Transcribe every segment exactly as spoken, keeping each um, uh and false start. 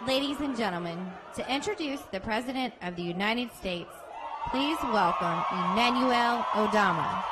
Ladies and gentlemen, to introduce the President of the United States, please welcome Emmanuel Odama.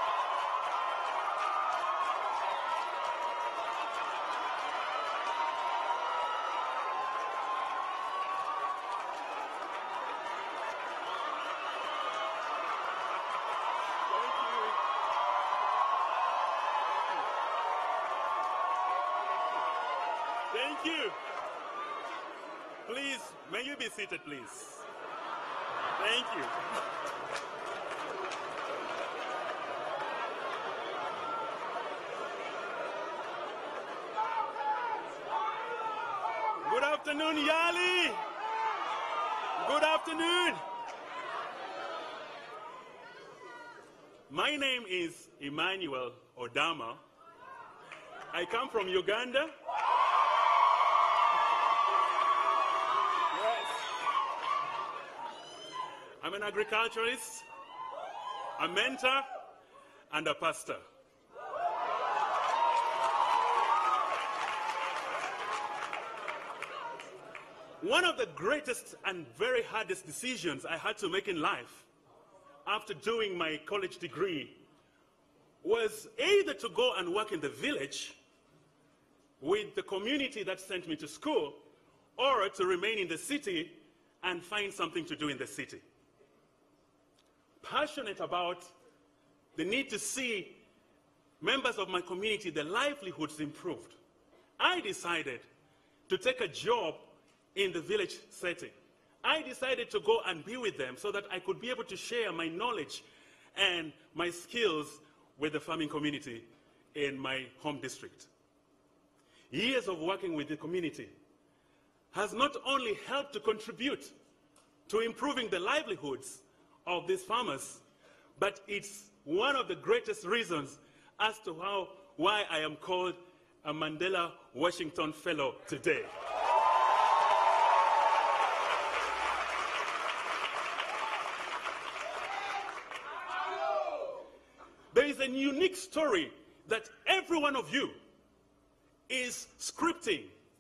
Thank you. Please, may you be seated, please. Thank you. Good afternoon, YALI. Good afternoon. My name is Emmanuel Odama. I come from Uganda. I'm an agriculturalist, a mentor, and a pastor. One of the greatest and very hardest decisions I had to make in life after doing my college degree was either to go and work in the village with the community that sent me to school, or to remain in the city and find something to do in the city. Passionate about the need to see members of my community, their livelihoods improved, I decided to take a job in the village setting. I decided to go and be with them so that I could be able to share my knowledge and my skills with the farming community in my home district. Years of working with the community has not only helped to contribute to improving the livelihoods of these farmers, but it's one of the greatest reasons as to how, why I am called a Mandela Washington Fellow today. There is a unique story that every one of you is scripting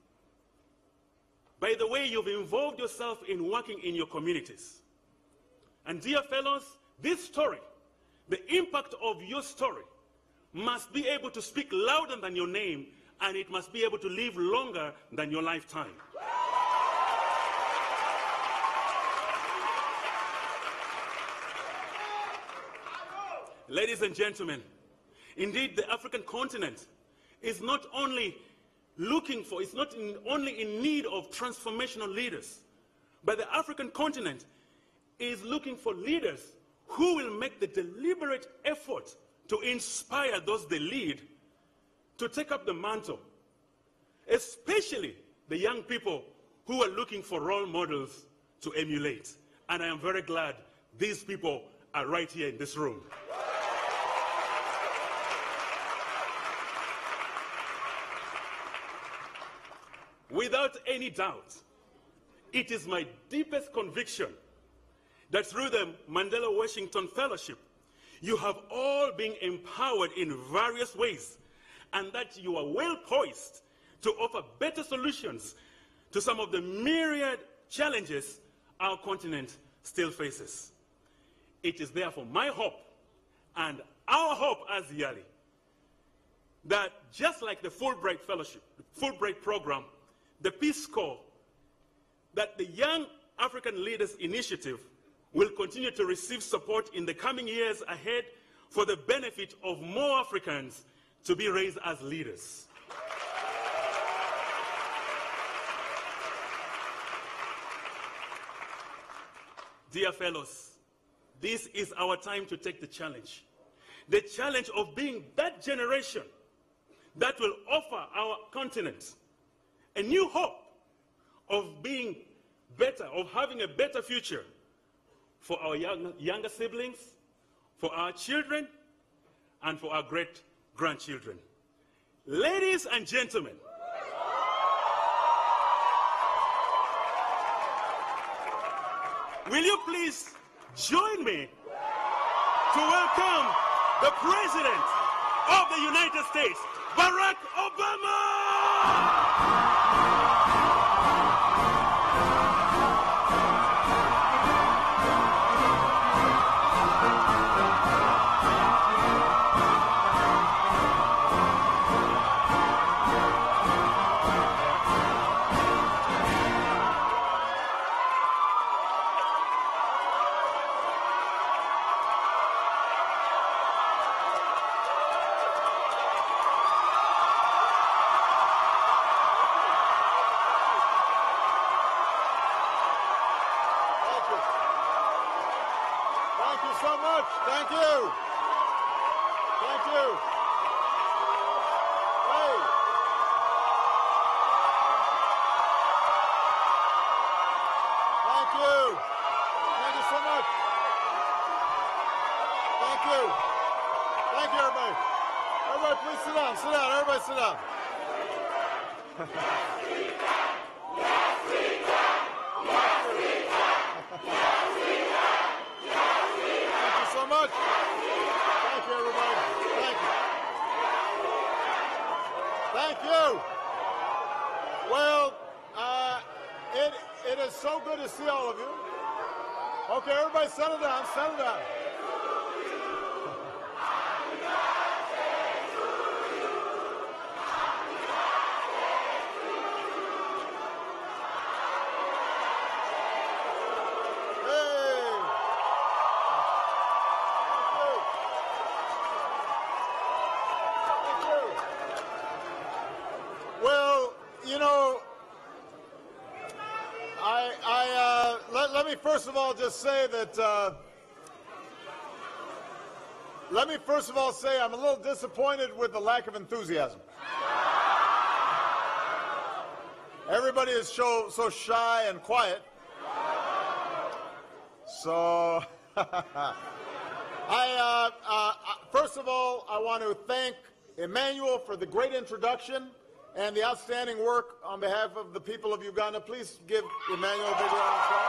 by the way you've involved yourself in working in your communities. And dear fellows, this story, the impact of your story, must be able to speak louder than your name, and it must be able to live longer than your lifetime. Ladies and gentlemen, indeed the African continent is not only looking for, it's not in, only in need of transformational leaders, but the African continent is looking for leaders who will make the deliberate effort to inspire those they lead to take up the mantle, especially the young people who are looking for role models to emulate. And I am very glad these people are right here in this room. Without any doubt, it is my deepest conviction that through the Mandela Washington Fellowship, you have all been empowered in various ways, and that you are well poised to offer better solutions to some of the myriad challenges our continent still faces. It is therefore my hope and our hope as YALI that just like the Fulbright Fellowship, the Fulbright program, the Peace Corps, that the Young African Leaders Initiative will continue to receive support in the coming years ahead for the benefit of more Africans to be raised as leaders. Dear fellows, this is our time to take the challenge. The challenge of being that generation that will offer our continent a new hope of being better, of having a better future for our young, younger siblings, for our children, and for our great-grandchildren. Ladies and gentlemen, will you please join me to welcome the President of the United States, Barack Obama! much. Thank you. Thank you. Hey. Thank you. Thank you so much. Thank you. Thank you, everybody. Everybody, please sit down. Sit down. Everybody sit down. So much. Thank you, everybody. Thank you. Thank you. Well, uh, it, it is so good to see all of you. Okay, everybody settle down, settle down. First of all, just say that, uh, let me first of all say I'm a little disappointed with the lack of enthusiasm. Everybody is so, so shy and quiet. So, I, uh, uh, first of all, I want to thank Emmanuel for the great introduction and the outstanding work on behalf of the people of Uganda. Please give Emmanuel a big round of applause.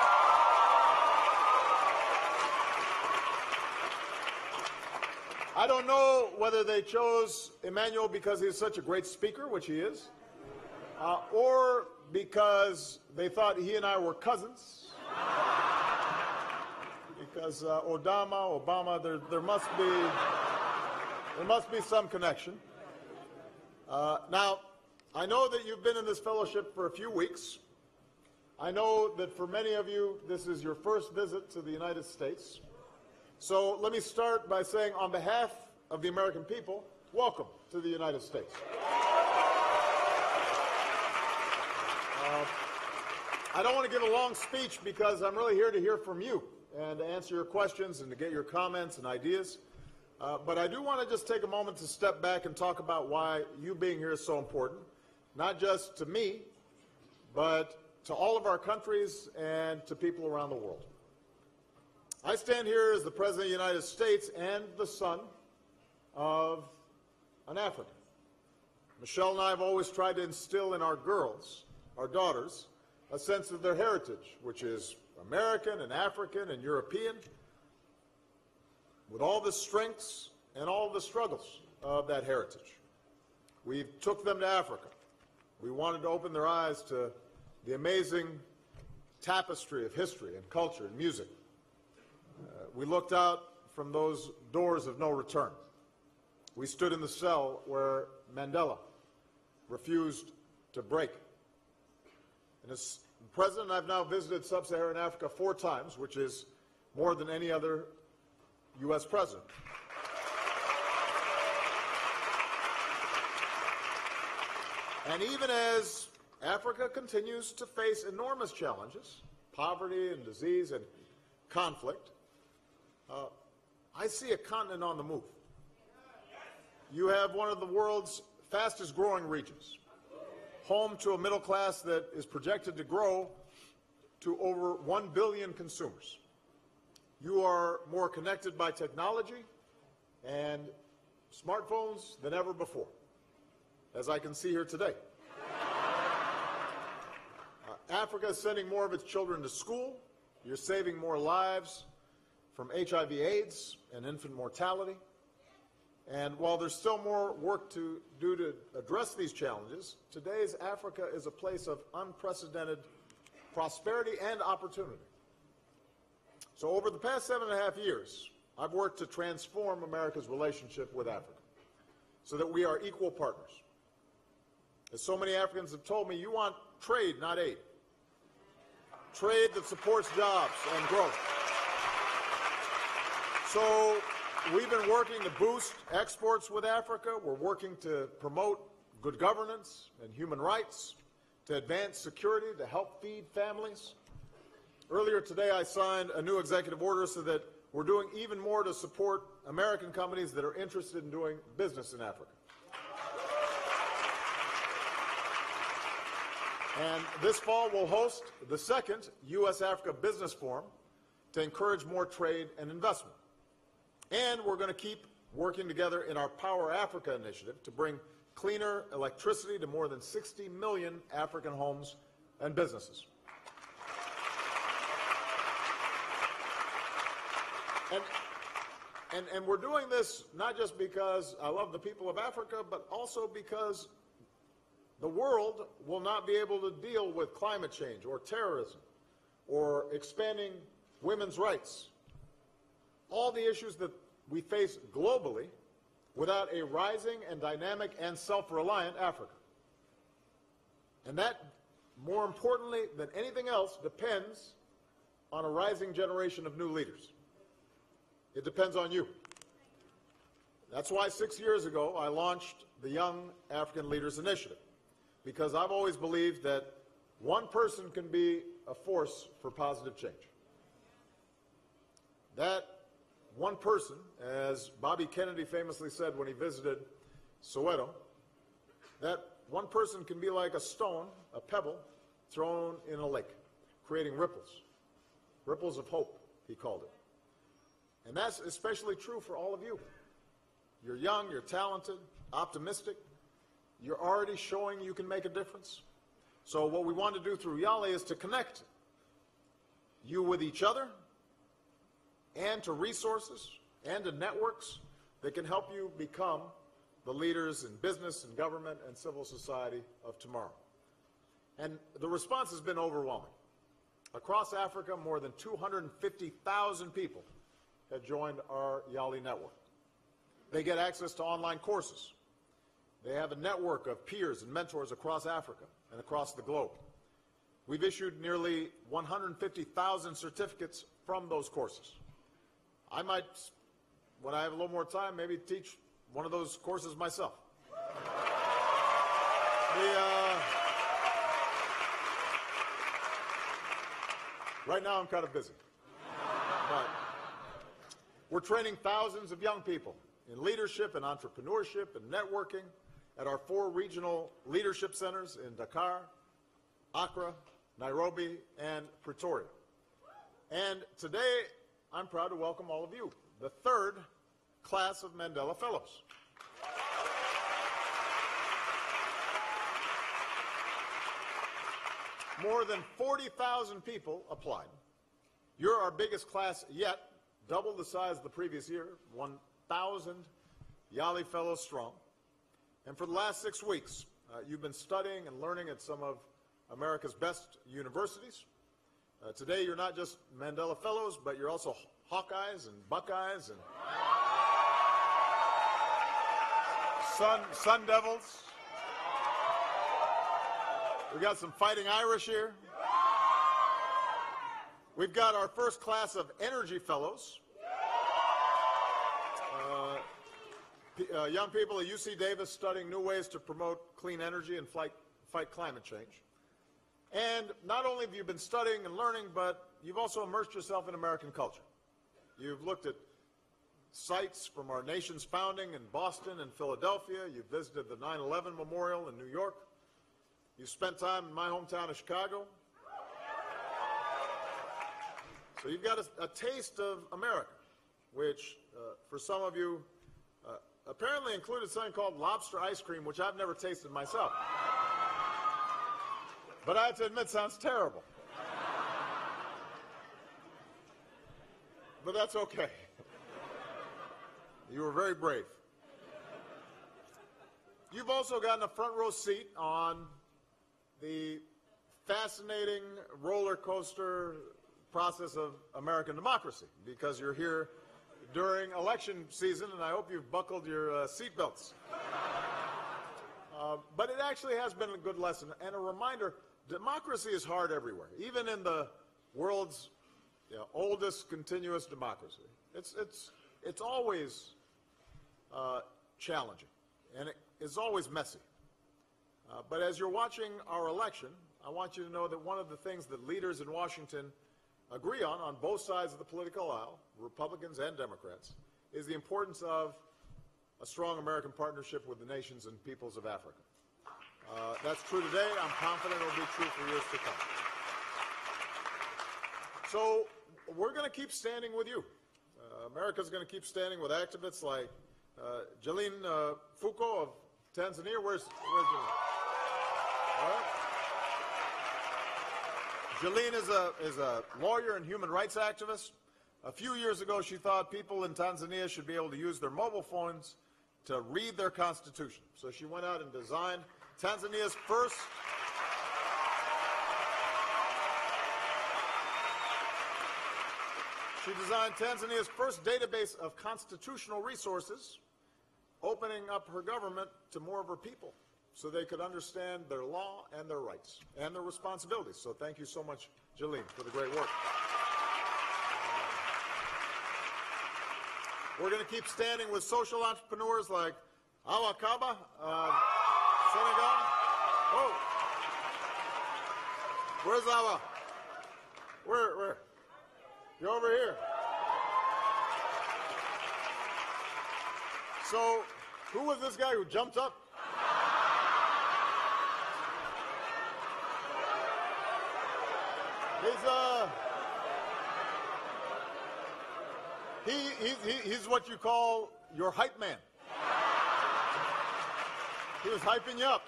I don't know whether they chose Emmanuel because he's such a great speaker, which he is, uh, or because they thought he and I were cousins. Because uh, Odama, Obama, there, there must be there must be some connection. Uh, now, I know that you've been in this fellowship for a few weeks. I know that for many of you, this is your first visit to the United States. So let me start by saying, on behalf of the American people, welcome to the United States. Uh, I don't want to give a long speech because I'm really here to hear from you and to answer your questions and to get your comments and ideas. Uh, but I do want to just take a moment to step back and talk about why you being here is so important, not just to me, but to all of our countries and to people around the world. I stand here as the President of the United States and the son of an African. Michelle and I have always tried to instill in our girls, our daughters, a sense of their heritage, which is American and African and European, with all the strengths and all the struggles of that heritage. We took them to Africa. We wanted to open their eyes to the amazing tapestry of history and culture and music. Uh, we looked out from those doors of no return. We stood in the cell where Mandela refused to break. And as President, I've now visited sub-Saharan Africa four times, which is more than any other U S president. And even as Africa continues to face enormous challenges, poverty and disease and conflict, uh, I see a continent on the move. You have one of the world's fastest growing regions, home to a middle class that is projected to grow to over one billion consumers. You are more connected by technology and smartphones than ever before, as I can see here today. Uh, Africa is sending more of its children to school. You're saving more lives from H I V AIDS and infant mortality. And while there's still more work to do to address these challenges, today's Africa is a place of unprecedented prosperity and opportunity. So over the past seven and a half years, I've worked to transform America's relationship with Africa so that we are equal partners. As so many Africans have told me, you want trade, not aid. Trade that supports jobs and growth. So we've been working to boost exports with Africa. We're working to promote good governance and human rights, to advance security, to help feed families. Earlier today, I signed a new executive order so that we're doing even more to support American companies that are interested in doing business in Africa. And this fall we'll host the second U S Africa Business Forum to encourage more trade and investment. And we're going to keep working together in our Power Africa initiative to bring cleaner electricity to more than sixty million African homes and businesses. And, and, and we're doing this not just because I love the people of Africa, but also because the world will not be able to deal with climate change or terrorism or expanding women's rights, all the issues that we face globally, without a rising and dynamic and self-reliant Africa. And that, more importantly than anything else, depends on a rising generation of new leaders. It depends on you. That's why six years ago I launched the Young African Leaders Initiative, because I've always believed that one person can be a force for positive change. That one person, as Bobby Kennedy famously said when he visited Soweto, that one person can be like a stone, a pebble, thrown in a lake, creating ripples, ripples of hope, he called it. And that's especially true for all of you. You're young, you're talented, optimistic. You're already showing you can make a difference. So what we want to do through YALI is to connect you with each other and to resources and to networks that can help you become the leaders in business and government and civil society of tomorrow. And the response has been overwhelming. Across Africa, more than two hundred fifty thousand people have joined our YALI network. They get access to online courses. They have a network of peers and mentors across Africa and across the globe. We've issued nearly one hundred fifty thousand certificates from those courses. I might, when I have a little more time, maybe teach one of those courses myself. The, uh, right now I'm kind of busy. But we're training thousands of young people in leadership and entrepreneurship and networking at our four regional leadership centers in Dakar, Accra, Nairobi, and Pretoria. And today, I'm proud to welcome all of you, the third class of Mandela Fellows. More than forty thousand people applied. You're our biggest class yet, double the size of the previous year, one thousand YALI Fellows strong. And for the last six weeks, uh, you've been studying and learning at some of America's best universities. Uh, today, you're not just Mandela Fellows, but you're also Hawkeyes and Buckeyes and Sun, Sun Devils. We got some Fighting Irish here. We've got our first class of Energy Fellows. Uh, uh, young people at U C Davis studying new ways to promote clean energy and fight, fight climate change. And not only have you been studying and learning, but you've also immersed yourself in American culture. You've looked at sites from our nation's founding in Boston and Philadelphia. You've visited the nine eleven Memorial in New York. You've spent time in my hometown of Chicago. So you've got a, a taste of America, which uh, for some of you uh, apparently included something called lobster ice cream, which I've never tasted myself. But I have to admit, sounds terrible. But that's okay. You were very brave. You've also gotten a front row seat on the fascinating roller coaster process of American democracy, because you're here during election season, and I hope you've buckled your uh, seatbelts. Uh, but it actually has been a good lesson and a reminder. Democracy is hard everywhere, even in the world's you know, oldest continuous democracy. It's, it's, it's always uh, challenging, and it is always messy. Uh, but as you're watching our election, I want you to know that one of the things that leaders in Washington agree on, on both sides of the political aisle, Republicans and Democrats, is the importance of a strong American partnership with the nations and peoples of Africa. Uh, that's true today. I'm confident it will be true for years to come. So we're going to keep standing with you. Uh, America's going to keep standing with activists like uh, Jalene uh, Foucault of Tanzania. Where's, where's Jalene? All right. Jalene is a, is a lawyer and human rights activist. A few years ago, she thought people in Tanzania should be able to use their mobile phones to read their constitution. So she went out and designed Tanzania's first She designed Tanzania's first database of constitutional resources, opening up her government to more of her people so they could understand their law and their rights and their responsibilities. So thank you so much, Jalene, for the great work. We're going to keep standing with social entrepreneurs like Awa Kaba, uh, Senegal. Oh, where's Awa? Where, where? You're over here. So, who was this guy who jumped up? He's uh, he, he, he he's what you call your hype man. He was hyping you up.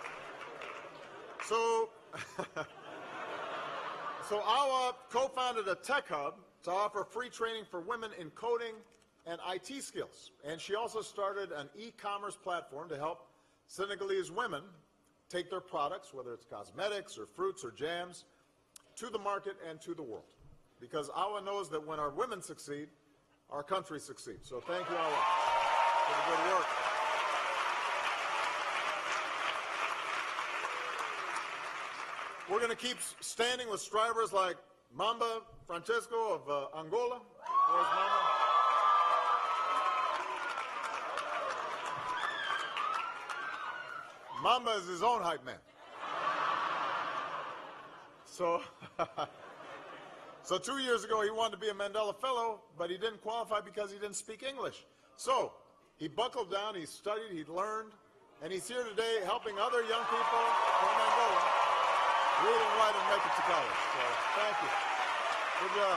So. So Awa co-founded a tech hub to offer free training for women in coding and I T skills. And she also started an e-commerce platform to help Senegalese women take their products, whether it's cosmetics or fruits or jams, to the market and to the world. Because Awa knows that when our women succeed, our country succeeds. So thank you, Awa, for the good work. We're going to keep standing with strivers like Mamba Francesco of uh, Angola. Where's Mamba? Mamba is his own hype man. So, so two years ago he wanted to be a Mandela Fellow, but he didn't qualify because he didn't speak English. So he buckled down, he studied, he learned, and he's here today helping other young people from Angola read and write and make it to college. So thank you. Good job.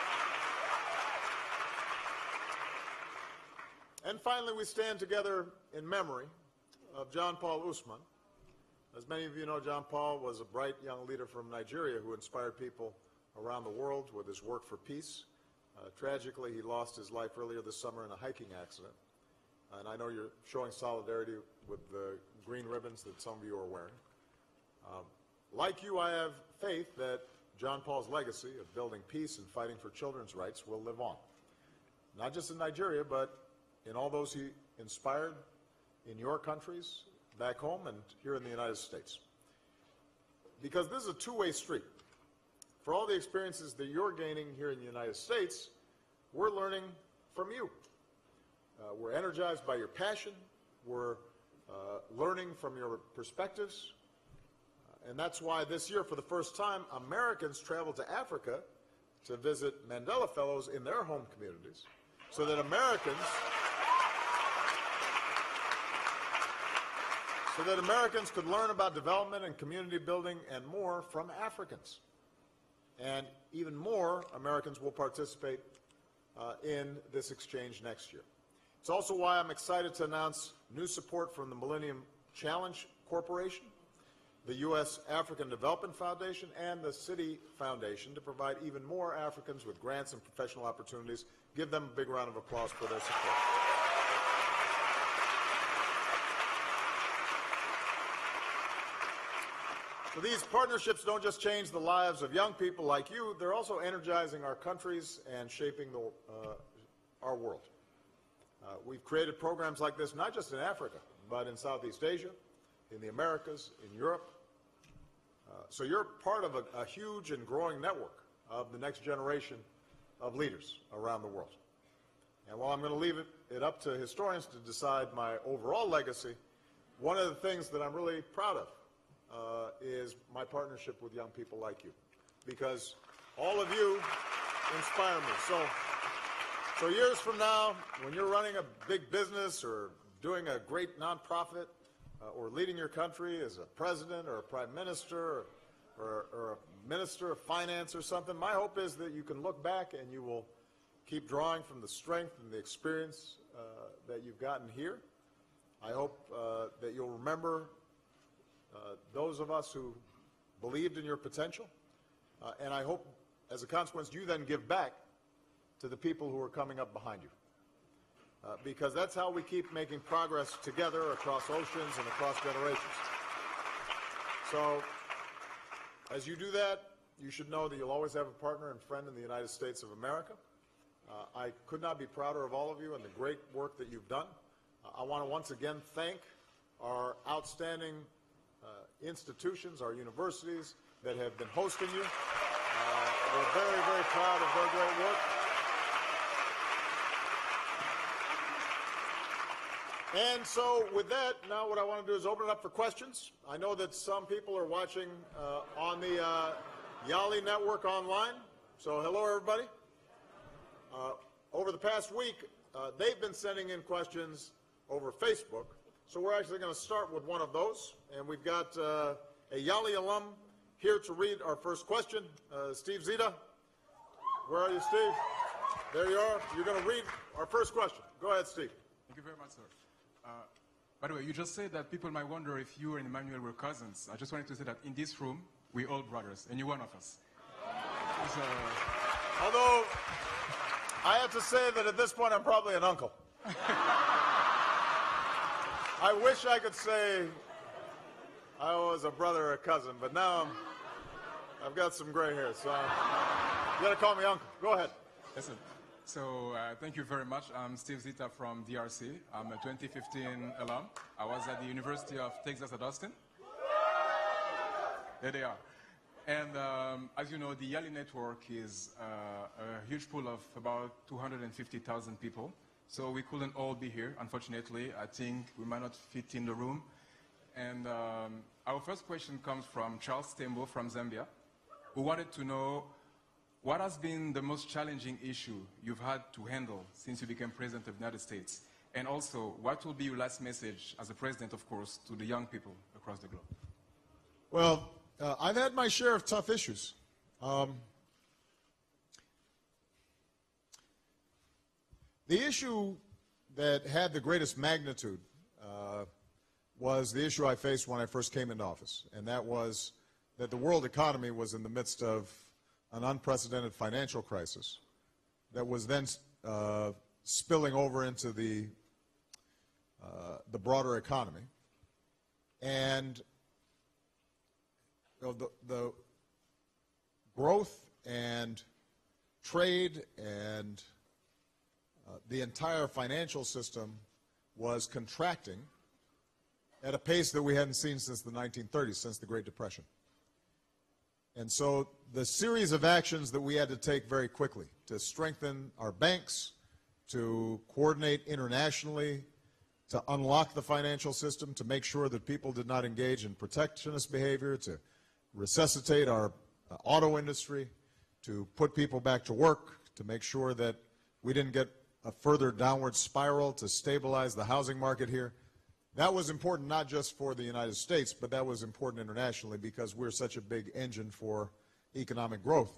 And finally, we stand together in memory of John Paul Usman. As many of you know, John Paul was a bright young leader from Nigeria who inspired people around the world with his work for peace. Uh, tragically, he lost his life earlier this summer in a hiking accident. And I know you're showing solidarity with the green ribbons that some of you are wearing. Um, Like you, I have faith that John Paul's legacy of building peace and fighting for children's rights will live on. Not just in Nigeria, but in all those he inspired in your countries, back home, and here in the United States. Because this is a two-way street. For all the experiences that you're gaining here in the United States, we're learning from you. Uh, we're energized by your passion. We're uh, learning from your perspectives. And that's why this year, for the first time, Americans travel to Africa to visit Mandela Fellows in their home communities, so that Americans, so that Americans could learn about development and community building and more from Africans. And even more Americans will participate uh, in this exchange next year. It's also why I'm excited to announce new support from the Millennium Challenge Corporation, the U S African Development Foundation, and the Citi Foundation to provide even more Africans with grants and professional opportunities. Give them a big round of applause for their support. So these partnerships don't just change the lives of young people like you, they're also energizing our countries and shaping the, uh, our world. Uh, we've created programs like this not just in Africa, but in Southeast Asia, in the Americas, in Europe. Uh, so you're part of a, a huge and growing network of the next generation of leaders around the world. And while I'm going to leave it, it up to historians to decide my overall legacy, one of the things that I'm really proud of uh, is my partnership with young people like you. Because All of you inspire me. So, so years from now, when you're running a big business or doing a great nonprofit uh, or leading your country as a president or a prime minister or, or, or a minister of finance or something, my hope is that you can look back and you will keep drawing from the strength and the experience uh, that you've gotten here. I hope uh, that you'll remember uh, those of us who believed in your potential, uh, and I hope, as a consequence, you then give back to the people who are coming up behind you, uh, because that's how we keep making progress together across oceans and across generations. So, as you do that, you should know that you'll always have a partner and friend in the United States of America. Uh, I could not be prouder of all of you and the great work that you've done. Uh, I want to once again thank our outstanding uh, institutions, our universities that have been hosting you. Uh, we're very, very proud of their great work. And so with that, now what I want to do is open it up for questions. I know that some people are watching uh, on the uh, YALI network online. So hello, everybody. Uh, over the past week, uh, they've been sending in questions over Facebook. So we're actually going to start with one of those. And we've got uh, a YALI alum here to read our first question. Uh, Steve Zita. Where are you, Steve? There you are. You're going to read our first question. Go ahead, Steve. Thank you very much, sir. Uh, by the way, you just said that people might wonder if you and Emmanuel were cousins. I just wanted to say that in this room, we're all brothers, and you're one of us. So, although, I have to say that at this point, I'm probably an uncle. I wish I could say I was a brother or a cousin, but now I'm, I've got some gray hair, so you got to call me uncle. Go ahead. Listen. So uh, thank you very much. I'm Steve Zita from D R C. I'm a twenty fifteen alum. I was at the University of Texas at Austin. There they are. And um, as you know, the YALI network is uh, a huge pool of about two hundred fifty thousand people. So we couldn't all be here, unfortunately. I think we might not fit in the room. And um, our first question comes from Charles Tembo from Zambia, who wanted to know, what has been the most challenging issue you've had to handle since you became President of the United States? And also, what will be your last message as a President, of course, to the young people across the globe? Well, uh, I've had my share of tough issues. Um, the issue that had the greatest magnitude uh, was the issue I faced when I first came into office, and that was that the world economy was in the midst of an unprecedented financial crisis that was then uh, spilling over into the, uh, the broader economy. And you know, the, the growth and trade and uh, the entire financial system was contracting at a pace that we hadn't seen since the nineteen thirties, since the Great Depression. And so the series of actions that we had to take very quickly to strengthen our banks, to coordinate internationally, to unlock the financial system, to make sure that people did not engage in protectionist behavior, to resuscitate our uh, auto industry, to put people back to work, to make sure that we didn't get a further downward spiral, to stabilize the housing market here. That was important not just for the United States, but that was important internationally because we're such a big engine for economic growth.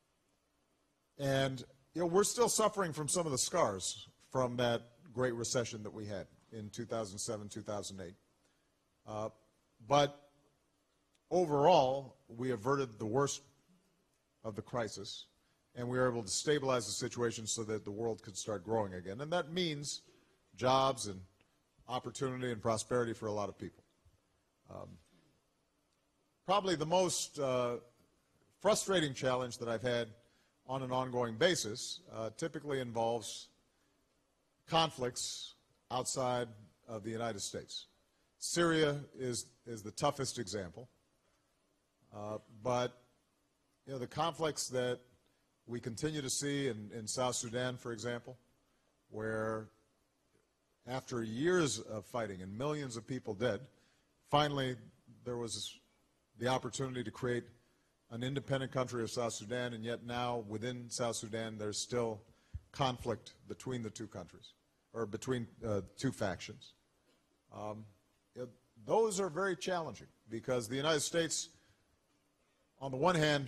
And you know, we're still suffering from some of the scars from that great recession that we had in two thousand seven, two thousand eight. Uh, but overall, we averted the worst of the crisis, and we were able to stabilize the situation so that the world could start growing again. And that means jobs and opportunity and prosperity for a lot of people. Um, probably the most uh, frustrating challenge that I've had on an ongoing basis uh, typically involves conflicts outside of the United States. Syria is, is the toughest example, uh, but you know, the conflicts that we continue to see in, in South Sudan, for example, where after years of fighting and millions of people dead, finally there was the opportunity to create an independent country of South Sudan, and yet now within South Sudan there's still conflict between the two countries, or between uh, two factions. Um, it, those are very challenging because the United States, on the one hand,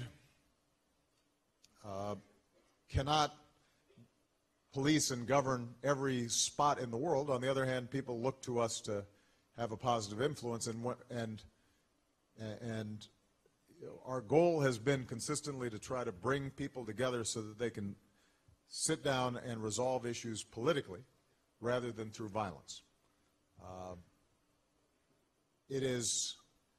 uh, cannot police and govern every spot in the world. On the other hand, people look to us to have a positive influence, and and and you know, our goal has been consistently to try to bring people together so that they can sit down and resolve issues politically rather than through violence. Uh, it is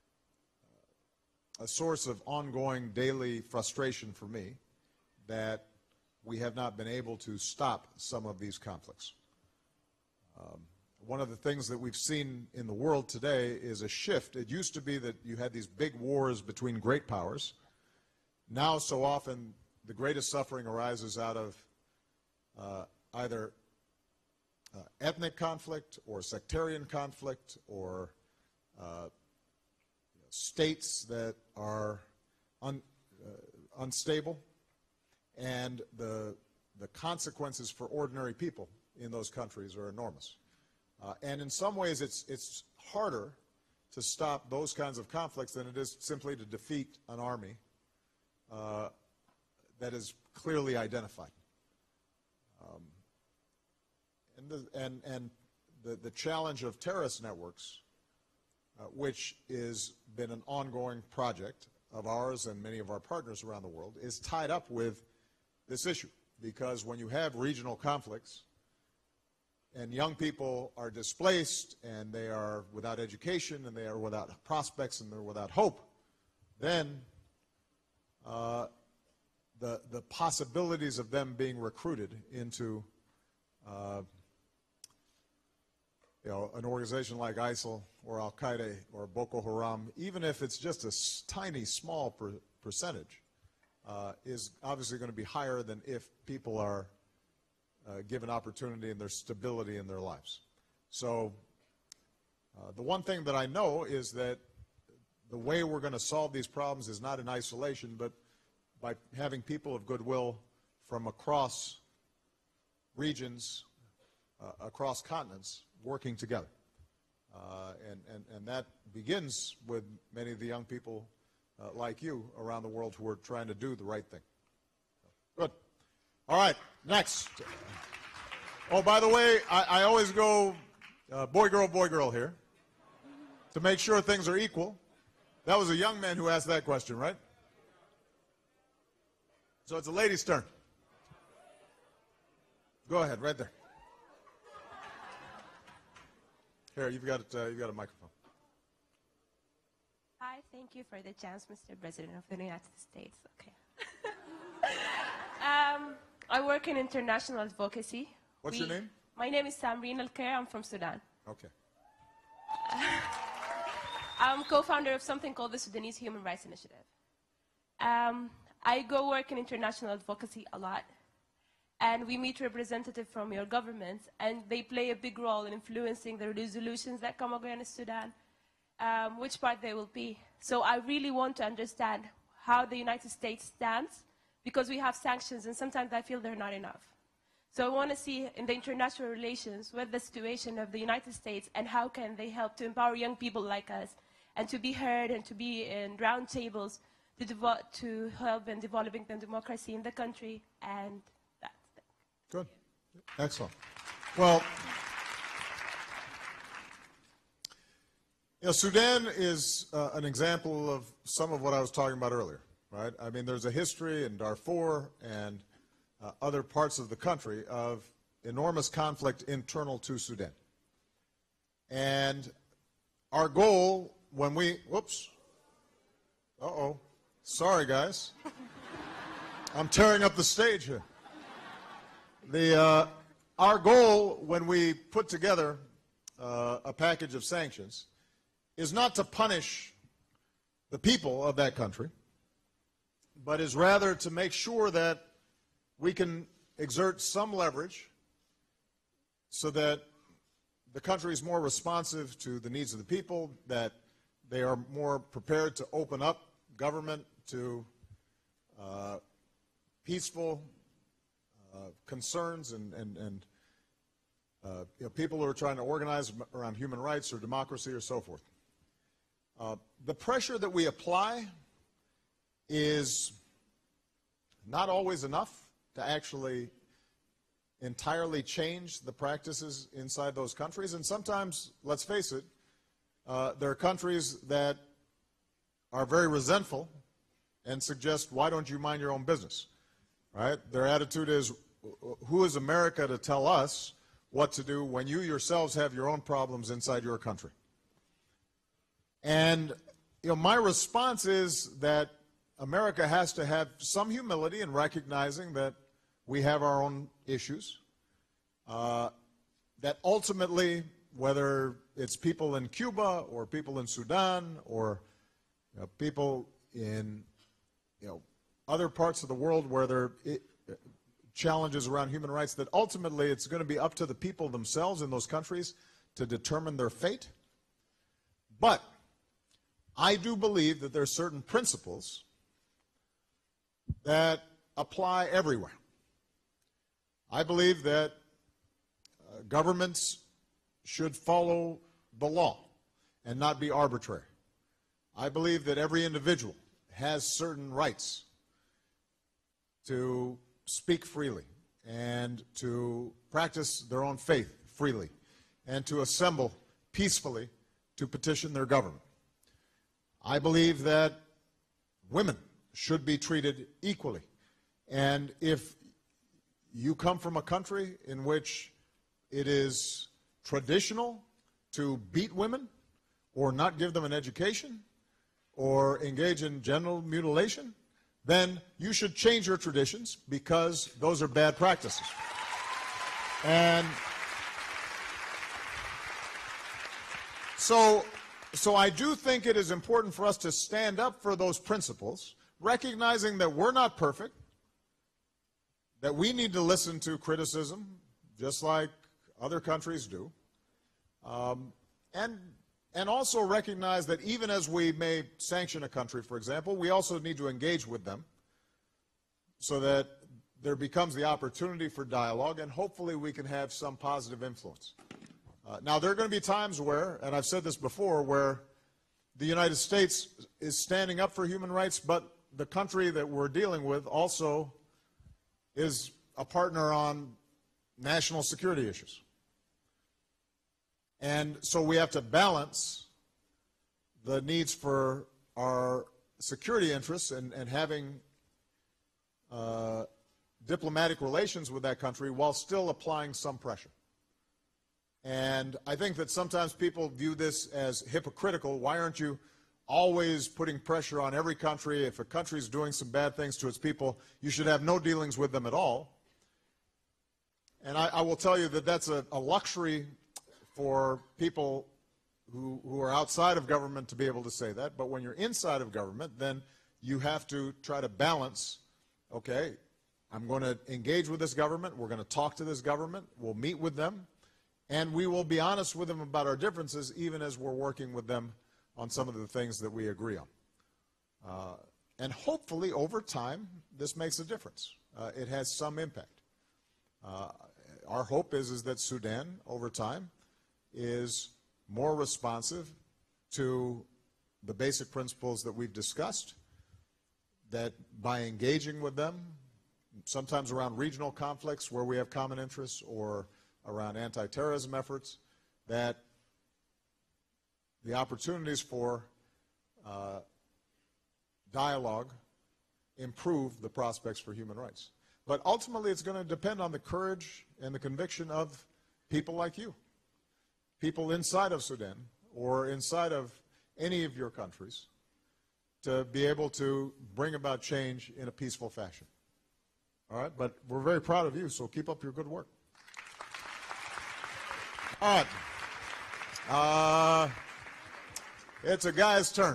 a source of ongoing daily frustration for me that we have not been able to stop some of these conflicts. Um, one of the things that we've seen in the world today is a shift. It used to be that you had these big wars between great powers. Now, so often, the greatest suffering arises out of uh, either uh, ethnic conflict or sectarian conflict or uh, states that are un, uh, unstable. And the, the consequences for ordinary people in those countries are enormous. Uh, and in some ways, it's, it's harder to stop those kinds of conflicts than it is simply to defeat an army uh, that is clearly identified. Um, and the, and, and the, the challenge of terrorist networks, uh, which has been an ongoing project of ours and many of our partners around the world, is tied up with this issue, because when you have regional conflicts and young people are displaced and they are without education and they are without prospects and they're without hope, then uh, the, the possibilities of them being recruited into uh, you know, an organization like ISIL or Al-Qaeda or Boko Haram, even if it's just a tiny, small per percentage, Uh, is obviously going to be higher than if people are uh, given opportunity and there's stability in their lives. So uh, the one thing that I know is that the way we're going to solve these problems is not in isolation, but by having people of goodwill from across regions, uh, across continents, working together. Uh, and, and, and that begins with many of the young people Uh, like you around the world who are trying to do the right thing. Good. All right, next. Oh, by the way, I, I always go uh, boy, girl, boy, girl here to make sure things are equal. That was a young man who asked that question, right? So it's a lady's turn. Go ahead, right there. Here, you've got, uh, you've got a microphone. Hi, thank you for the chance, Mister President of the United States. Okay. um, I work in international advocacy. What's we, your name? My name is Samreen Al-Khair. I'm from Sudan. Okay. I'm co-founder of something called the Sudanese Human Rights Initiative. Um, I go work in international advocacy a lot, and we meet representatives from your governments, and they play a big role in influencing the resolutions that come against Sudan. Um, which part they will be. So I really want to understand how the United States stands, because we have sanctions and sometimes I feel they're not enough. So I want to see in the international relations what the situation of the United States and how can they help to empower young people like us and to be heard and to be in round tables to, to help in developing the democracy in the country, and that's it. Good. Excellent. Well, you know, Sudan is uh, an example of some of what I was talking about earlier, right? I mean, there's a history in Darfur and uh, other parts of the country of enormous conflict internal to Sudan. And our goal when we, whoops, uh-oh, sorry guys, I'm tearing up the stage here. The, uh, our goal when we put together uh, a package of sanctions is not to punish the people of that country, but is rather to make sure that we can exert some leverage so that the country is more responsive to the needs of the people, that they are more prepared to open up government to uh, peaceful uh, concerns and, and, and uh, you know, people who are trying to organize around human rights or democracy or so forth. Uh, the pressure that we apply is not always enough to actually entirely change the practices inside those countries. And sometimes, let's face it, uh, there are countries that are very resentful and suggest, why don't you mind your own business, right? Their attitude is, who is America to tell us what to do when you yourselves have your own problems inside your country? And you know, my response is that America has to have some humility in recognizing that we have our own issues, uh, that ultimately, whether it's people in Cuba or people in Sudan or you know, people in you know, other parts of the world where there are challenges around human rights, that ultimately it's going to be up to the people themselves in those countries to determine their fate. But I do believe that there are certain principles that apply everywhere. I believe that uh, governments should follow the law and not be arbitrary. I believe that every individual has certain rights to speak freely and to practice their own faith freely and to assemble peacefully to petition their government. I believe that women should be treated equally. And if you come from a country in which it is traditional to beat women or not give them an education or engage in genital mutilation, then you should change your traditions because those are bad practices. And so, so I do think it is important for us to stand up for those principles, recognizing that we're not perfect, that we need to listen to criticism, just like other countries do, um, and, and also recognize that even as we may sanction a country, for example, we also need to engage with them so that there becomes the opportunity for dialogue, and hopefully we can have some positive influence. Uh, now, there are going to be times where, and I've said this before, where the United States is standing up for human rights, but the country that we're dealing with also is a partner on national security issues. And so we have to balance the needs for our security interests and, and having uh, diplomatic relations with that country while still applying some pressure. And I think that sometimes people view this as hypocritical. Why aren't you always putting pressure on every country? If a country is doing some bad things to its people, you should have no dealings with them at all. And I, I will tell you that that's a, a luxury for people who, who are outside of government to be able to say that. But when you're inside of government, then you have to try to balance, okay, I'm going to engage with this government, we're going to talk to this government, we'll meet with them, and we will be honest with them about our differences, even as we're working with them on some of the things that we agree on. Uh, and hopefully, over time, this makes a difference. Uh, it has some impact. Uh, our hope is, is that Sudan, over time, is more responsive to the basic principles that we've discussed, that by engaging with them, sometimes around regional conflicts where we have common interests or around anti-terrorism efforts, that the opportunities for uh, dialogue improve the prospects for human rights. But ultimately, it's going to depend on the courage and the conviction of people like you, people inside of Sudan or inside of any of your countries, to be able to bring about change in a peaceful fashion. All right? But we're very proud of you, so keep up your good work. All right. Uh, it's a guy's turn.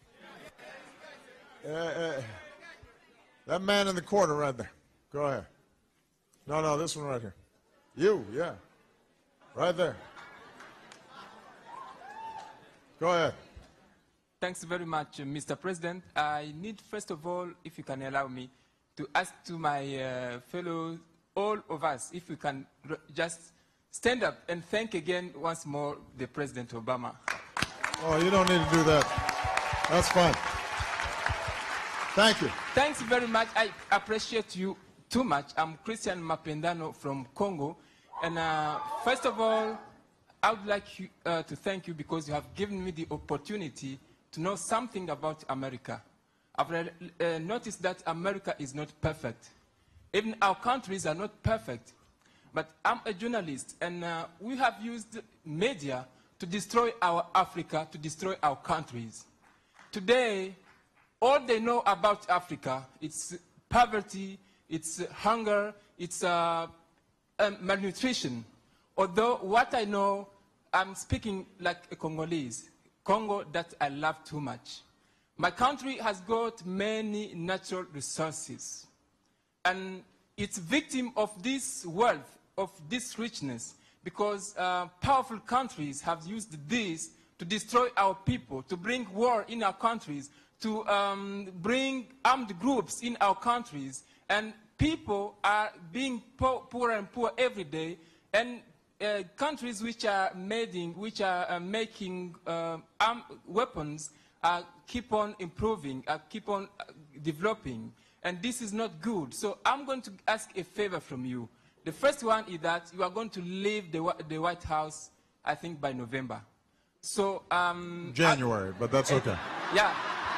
Uh, uh, that man in the corner right there. Go ahead. No, no, this one right here. You, yeah. Right there. Go ahead. Thanks very much, uh, Mister President. I need, first of all, if you can allow me, to ask to my uh, fellow, all of us, if we can just stand up and thank again once more the President Obama. Oh, you don't need to do that. That's fine. Thank you. Thanks very much. I appreciate you too much. I'm Christian Mapendano from Congo. And uh, first of all, I would like you, uh, to thank you because you have given me the opportunity to know something about America. I've uh, noticed that America is not perfect. Even our countries are not perfect. But I'm a journalist, and uh, we have used media to destroy our Africa, to destroy our countries. Today, all they know about Africa, it's poverty, it's hunger, it's uh, um, malnutrition. Although what I know, I'm speaking like a Congolese, Congo that I love too much. My country has got many natural resources, and it's victim of this wealth, of this richness, because uh, powerful countries have used this to destroy our people, to bring war in our countries, to um, bring armed groups in our countries, and people are being poor, poorer and poorer every day, and uh, countries which are making, which are uh, making uh, armed weapons uh, keep on improving, uh, keep on uh, developing, and this is not good. So I'm going to ask a favor from you. The first one is that you are going to leave the, the White House, I think, by November. So um, January, I, but that's okay. Uh, yeah,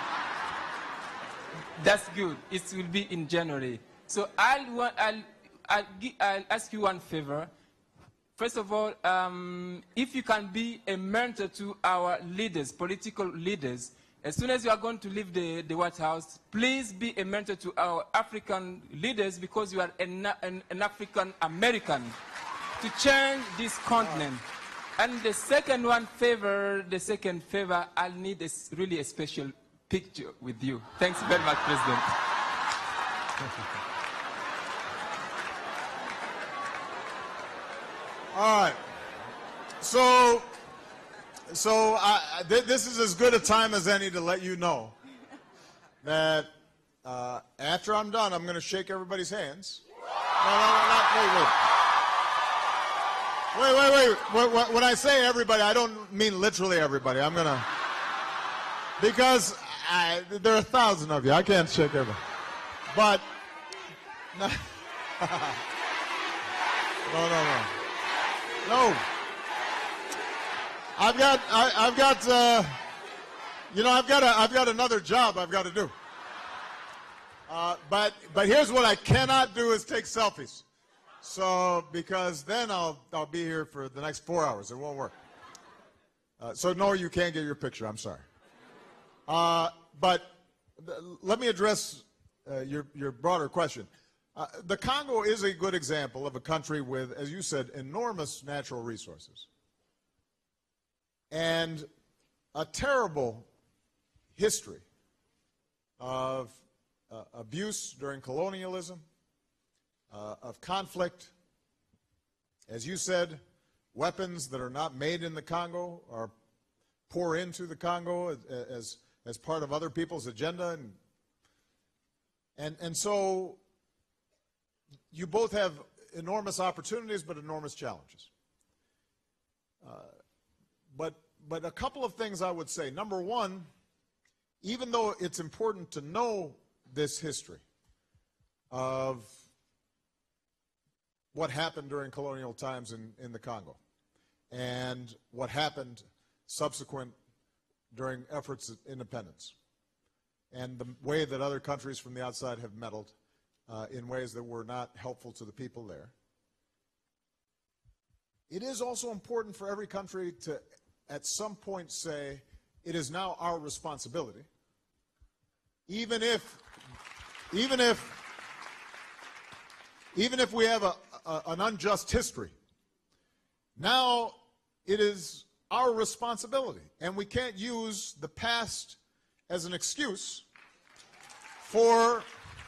that's good. It will be in January. So I'll, want, I'll, I'll, I'll ask you one favor. First of all, um, if you can be a mentor to our leaders, political leaders, as soon as you are going to leave the, the White House, please be a mentor to our African leaders because you are an, an, an African American to change this continent. And the second one favor, the second favor, I'll need a, really a special picture with you. Thanks very much, President. All right. So, so I, th this is as good a time as any to let you know that uh, after I'm done, I'm going to shake everybody's hands. No, no, no, not, wait, wait. Wait, wait, wait. When, when I say everybody, I don't mean literally everybody. I'm going to, because I, there are a thousand of you. I can't shake everybody. But, no, no, no. no. No, I've got, I, I've got, uh, you know, I've got, a, I've got another job I've got to do. Uh, but, but here's what I cannot do is take selfies. So, because then I'll, I'll be here for the next four hours. It won't work. Uh, so no, you can't get your picture. I'm sorry. Uh, but let me address uh, your, your broader question. Uh, the Congo is a good example of a country with, as you said, enormous natural resources and a terrible history of uh, abuse during colonialism, uh, of conflict. As you said, weapons that are not made in the Congo are pour into the Congo as, as, as part of other people's agenda. And, and, and so you both have enormous opportunities, but enormous challenges. Uh, but, but a couple of things I would say. Number one, even though it's important to know this history of what happened during colonial times in, in the Congo and what happened subsequent during efforts at independence and the way that other countries from the outside have meddled Uh, in ways that were not helpful to the people there. It is also important for every country to, at some point, say, it is now our responsibility, even if, even if, even if we have a, a, an unjust history. Now it is our responsibility, and we can't use the past as an excuse for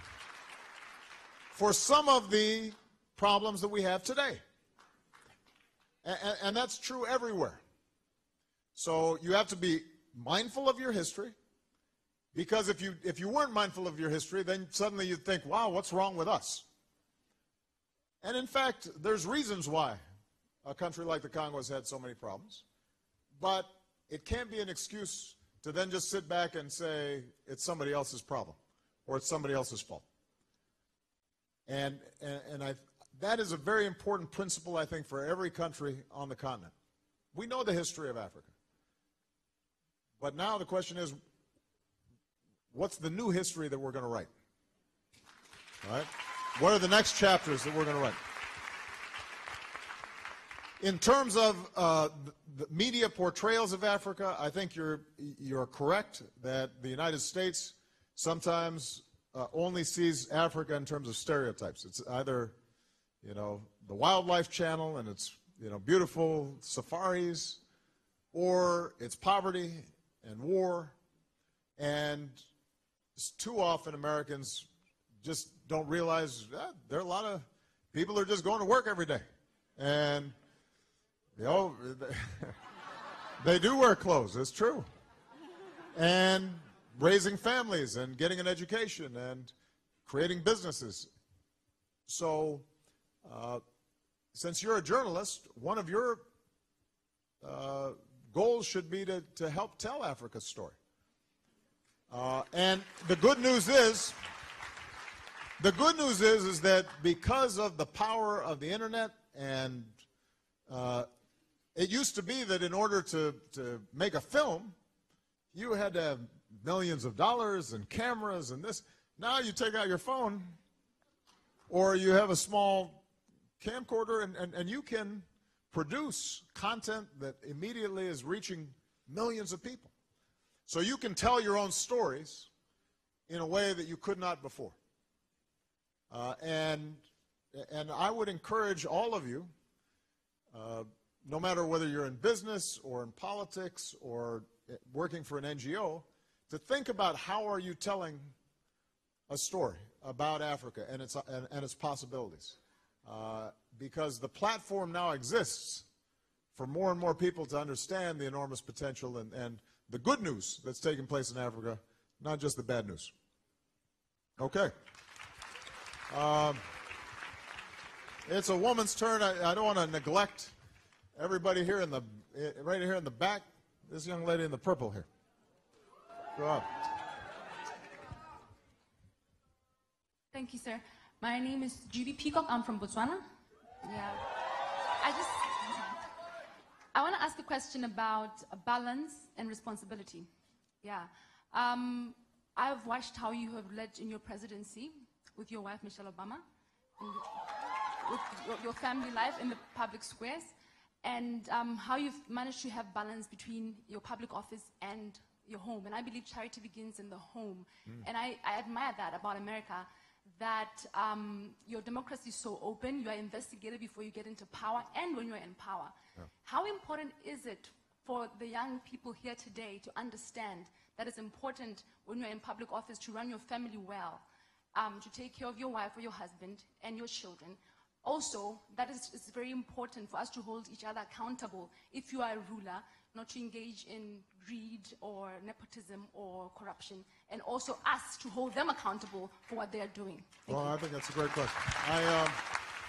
for some of the problems that we have today. And, and that's true everywhere. So you have to be mindful of your history, because if you, if you weren't mindful of your history, then suddenly you'd think, wow, what's wrong with us? And in fact, there's reasons why a country like the Congo has had so many problems. But it can't be an excuse to then just sit back and say it's somebody else's problem or it's somebody else's fault. And, and, and I, that is a very important principle, I think, for every country on the continent. We know the history of Africa. But now the question is, what's the new history that we're going to write? All right? What are the next chapters that we're going to write? In terms of uh, the media portrayals of Africa, I think you're, you're correct that the United States sometimes uh, only sees Africa in terms of stereotypes. It's either, you know, the Wildlife Channel and its, you know, beautiful safaris, or it's poverty and war, and too often Americans just don't realize that there are a lot of people who are just going to work every day. And, you know, they do wear clothes, it's true. And raising families and getting an education and creating businesses. So, uh, since you're a journalist, one of your uh, goals should be to, to help tell Africa's story. Uh, and the good news is, the good news is, is that because of the power of the internet, and uh, it used to be that in order to, to make a film, you had to have millions of dollars and cameras and this. Now you take out your phone, or you have a small camcorder, and, and, and you can produce content that immediately is reaching millions of people. So you can tell your own stories in a way that you could not before. Uh, and, and I would encourage all of you, uh, no matter whether you're in business or in politics or working for an N G O, to think about how are you telling a story about Africa and its, and, and its possibilities. Uh, because the platform now exists for more and more people to understand the enormous potential and, and the good news that's taking place in Africa, not just the bad news. Okay. Um, it's a woman's turn. I, I don't want to neglect everybody here in the, right here in the back. This young lady in the purple here. Go on. Thank you, sir. My name is Judy Peacock. I'm from Botswana. Yeah. I just, I want to ask a question about balance and responsibility. Yeah. Um, I've watched how you have led in your presidency with your wife, Michelle Obama, and with your, your family life in the public squares, and um, how you've managed to have balance between your public office and your home. And I believe charity begins in the home. Mm. And I, I admire that about America, that um, your democracy is so open, you are investigated before you get into power and when you're in power. Yeah. How important is it for the young people here today to understand that it's important when you're in public office to run your family well, um, to take care of your wife or your husband and your children? Also, that is it's very important for us to hold each other accountable if you are a ruler, not to engage in greed or nepotism or corruption, and also us to hold them accountable for what they are doing. Thank well, you. I think that's a great question. I, um,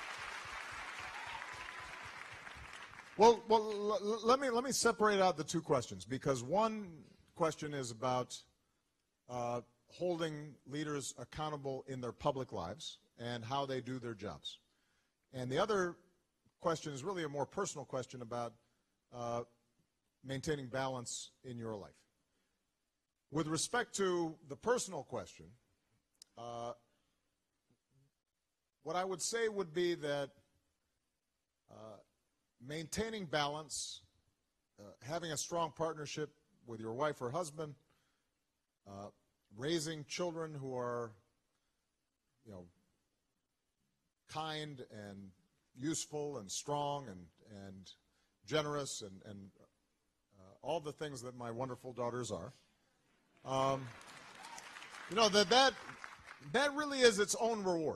well, well, l- let me let me separate out the two questions, because one question is about uh, holding leaders accountable in their public lives and how they do their jobs, and the other question is really a more personal question about uh, maintaining balance in your life. With respect to the personal question, uh, what I would say would be that uh, maintaining balance, uh, having a strong partnership with your wife or husband, uh, raising children who are, you know, kind and useful and strong and, and generous and, and all the things that my wonderful daughters are. Um, you know, that, that, that really is its own reward.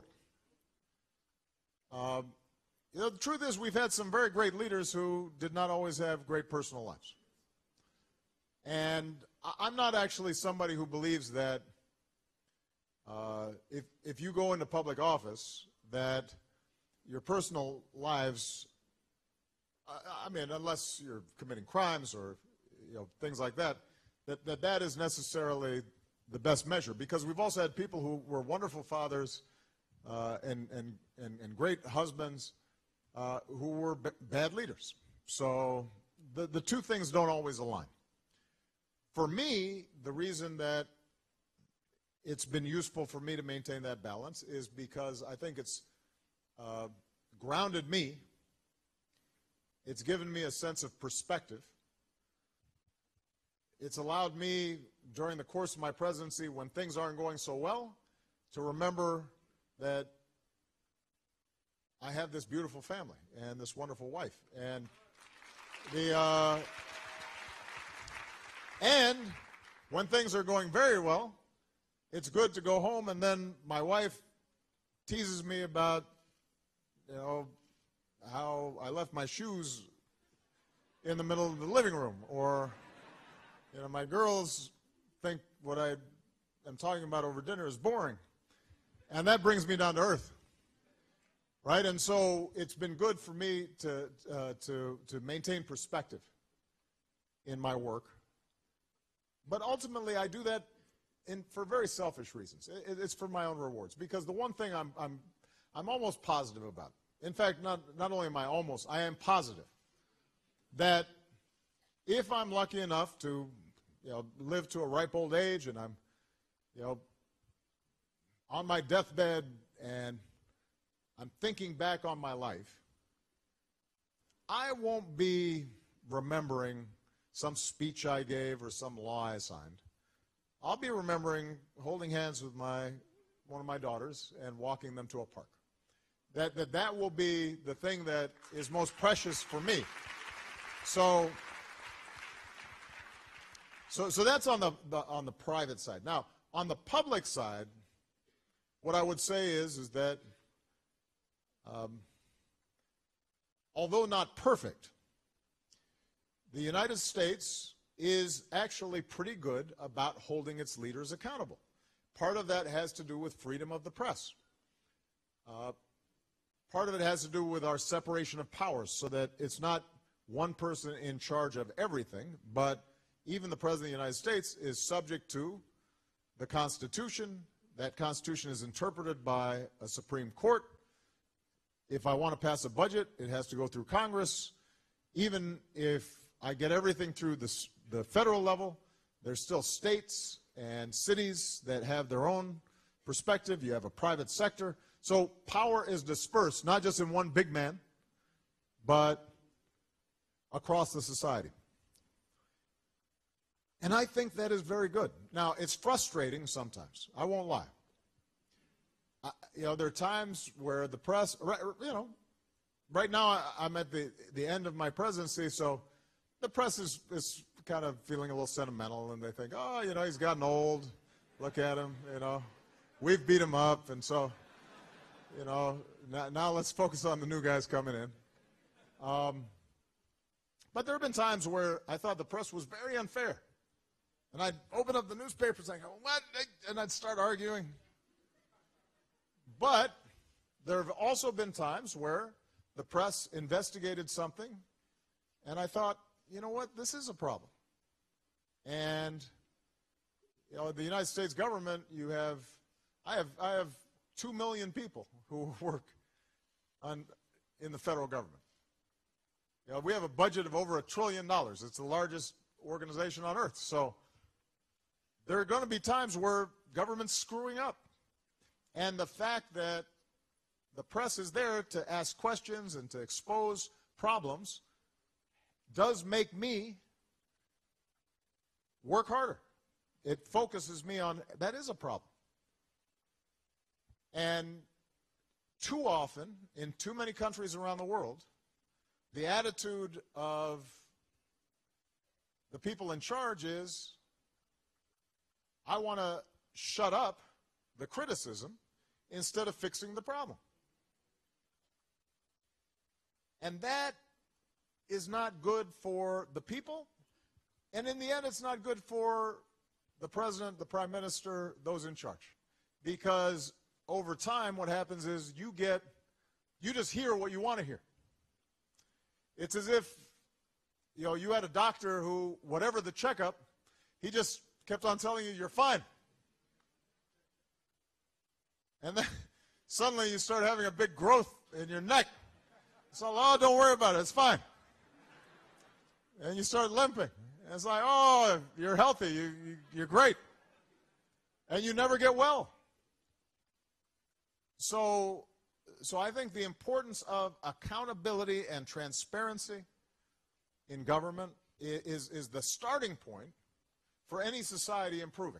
Um, you know, the truth is we've had some very great leaders who did not always have great personal lives. And I'm not actually somebody who believes that uh, if, if you go into public office, that your personal lives, I, I mean, unless you're committing crimes or you know, things like that, that, that that is necessarily the best measure. Because we've also had people who were wonderful fathers uh, and, and, and, and great husbands uh, who were b bad leaders. So the, the two things don't always align. For me, the reason that it's been useful for me to maintain that balance is because I think it's uh, grounded me. It's given me a sense of perspective. It's allowed me, during the course of my presidency, when things aren't going so well, to remember that I have this beautiful family and this wonderful wife. And the... Uh, And when things are going very well, it's good to go home, and then my wife teases me about, you know, how I left my shoes in the middle of the living room, or, you know, my girls think what I am talking about over dinner is boring. And that brings me down to earth, right? And so it's been good for me to, uh, to, to maintain perspective in my work. But ultimately, I do that in, for very selfish reasons. It, it's for my own rewards. Because the one thing I'm, I'm, I'm almost positive about, in fact, not, not only am I almost, I am positive that if I'm lucky enough to, you know, live to a ripe old age and I'm, you know, on my deathbed and I'm thinking back on my life, I won't be remembering some speech I gave or some law I signed. I'll be remembering holding hands with my, one of my daughters and walking them to a park. That, that, that will be the thing that is most precious for me. So, so, so that's on the, the, on the private side. Now, on the public side, what I would say is, is that um, although not perfect, the United States is actually pretty good about holding its leaders accountable. Part of that has to do with freedom of the press. Uh, part of it has to do with our separation of powers, so that it's not one person in charge of everything, but even the President of the United States is subject to the Constitution. That Constitution is interpreted by a Supreme Court. If I want to pass a budget, it has to go through Congress. Even if I get everything through the, the federal level, there's still states and cities that have their own perspective. You have a private sector. So power is dispersed, not just in one big man, but across the society. And I think that is very good. Now, it's frustrating sometimes. I won't lie. I, you know, there are times where the press, you know, right now I'm at the, the end of my presidency, so the press is, is kind of feeling a little sentimental, and they think, oh, you know, he's gotten old. Look at him, you know. We've beat him up, and so, you know, now, now let's focus on the new guys coming in. Um, but there have been times where I thought the press was very unfair. And I'd open up the newspapers and I'd go, what? And I'd start arguing. But there have also been times where the press investigated something, and I thought, you know what, this is a problem. And, you know, the United States government, you have, I have, I have two million people who work on, in the federal government. You know, we have a budget of over a trillion dollars. It's the largest organization on earth. So there are going to be times where government's screwing up. And the fact that the press is there to ask questions and to expose problems does make me work harder. It focuses me on, that is a problem. And too often, in too many countries around the world, the attitude of the people in charge is, I want to shut up the criticism instead of fixing the problem. And that is not good for the people, And in the end, it's not good for the president, the prime minister, those in charge. Because over time, what happens is you get, you just hear what you want to hear. It's as if, you know, you had a doctor who, whatever the checkup, he just kept on telling you you're fine. And then suddenly you start having a big growth in your neck. So, oh, don't worry about it, it's fine. And you start limping. And it's like, oh, you're healthy, you, you, you're great. And you never get well. So, so I think the importance of accountability and transparency in government is, is the starting point for any society improving.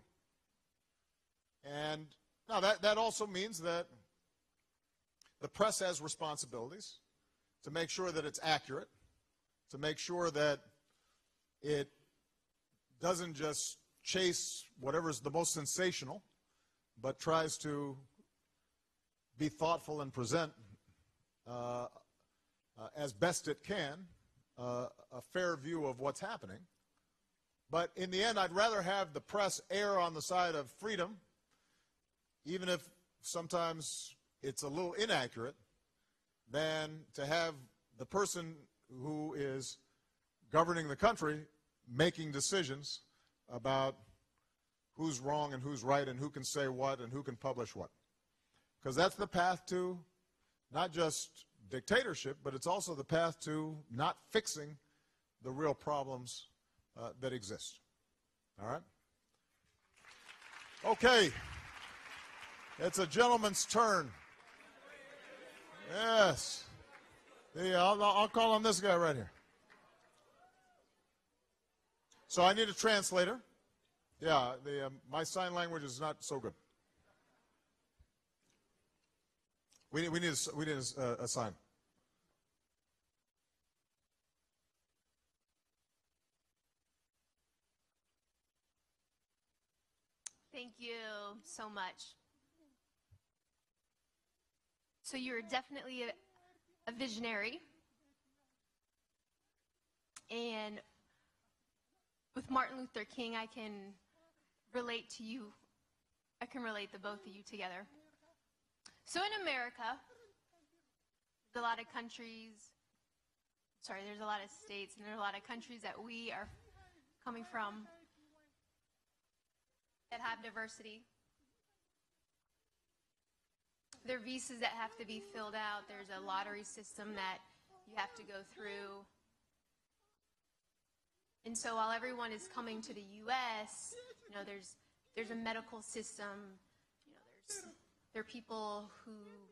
And now that, that also means that the press has responsibilities to make sure that it's accurate, to make sure that it doesn't just chase whatever's the most sensational, but tries to be thoughtful and present uh, uh, as best it can uh, a fair view of what's happening. But in the end, I'd rather have the press err on the side of freedom, even if sometimes it's a little inaccurate, than to have the person who is governing the country making decisions about who's wrong and who's right and who can say what and who can publish what. Because that's the path to not just dictatorship, but it's also the path to not fixing the real problems uh, that exist. All right? Okay. It's a gentleman's turn. Yes. Yeah, I'll, I'll call on this guy right here. So I need a translator. Yeah, the, um, my sign language is not so good. We need, we need, a, we need a, a sign. Thank you so much. So you're definitely a, a visionary. And with Martin Luther King, I can relate to you. I can relate the both of you together. So in America, there's a lot of countries, sorry, there's a lot of states, and there are a lot of countries that we are coming from that have diversity. There are visas that have to be filled out. There's a lottery system that you have to go through. And so while everyone is coming to the U S, you know, there's there's a medical system, you know, there's there are people who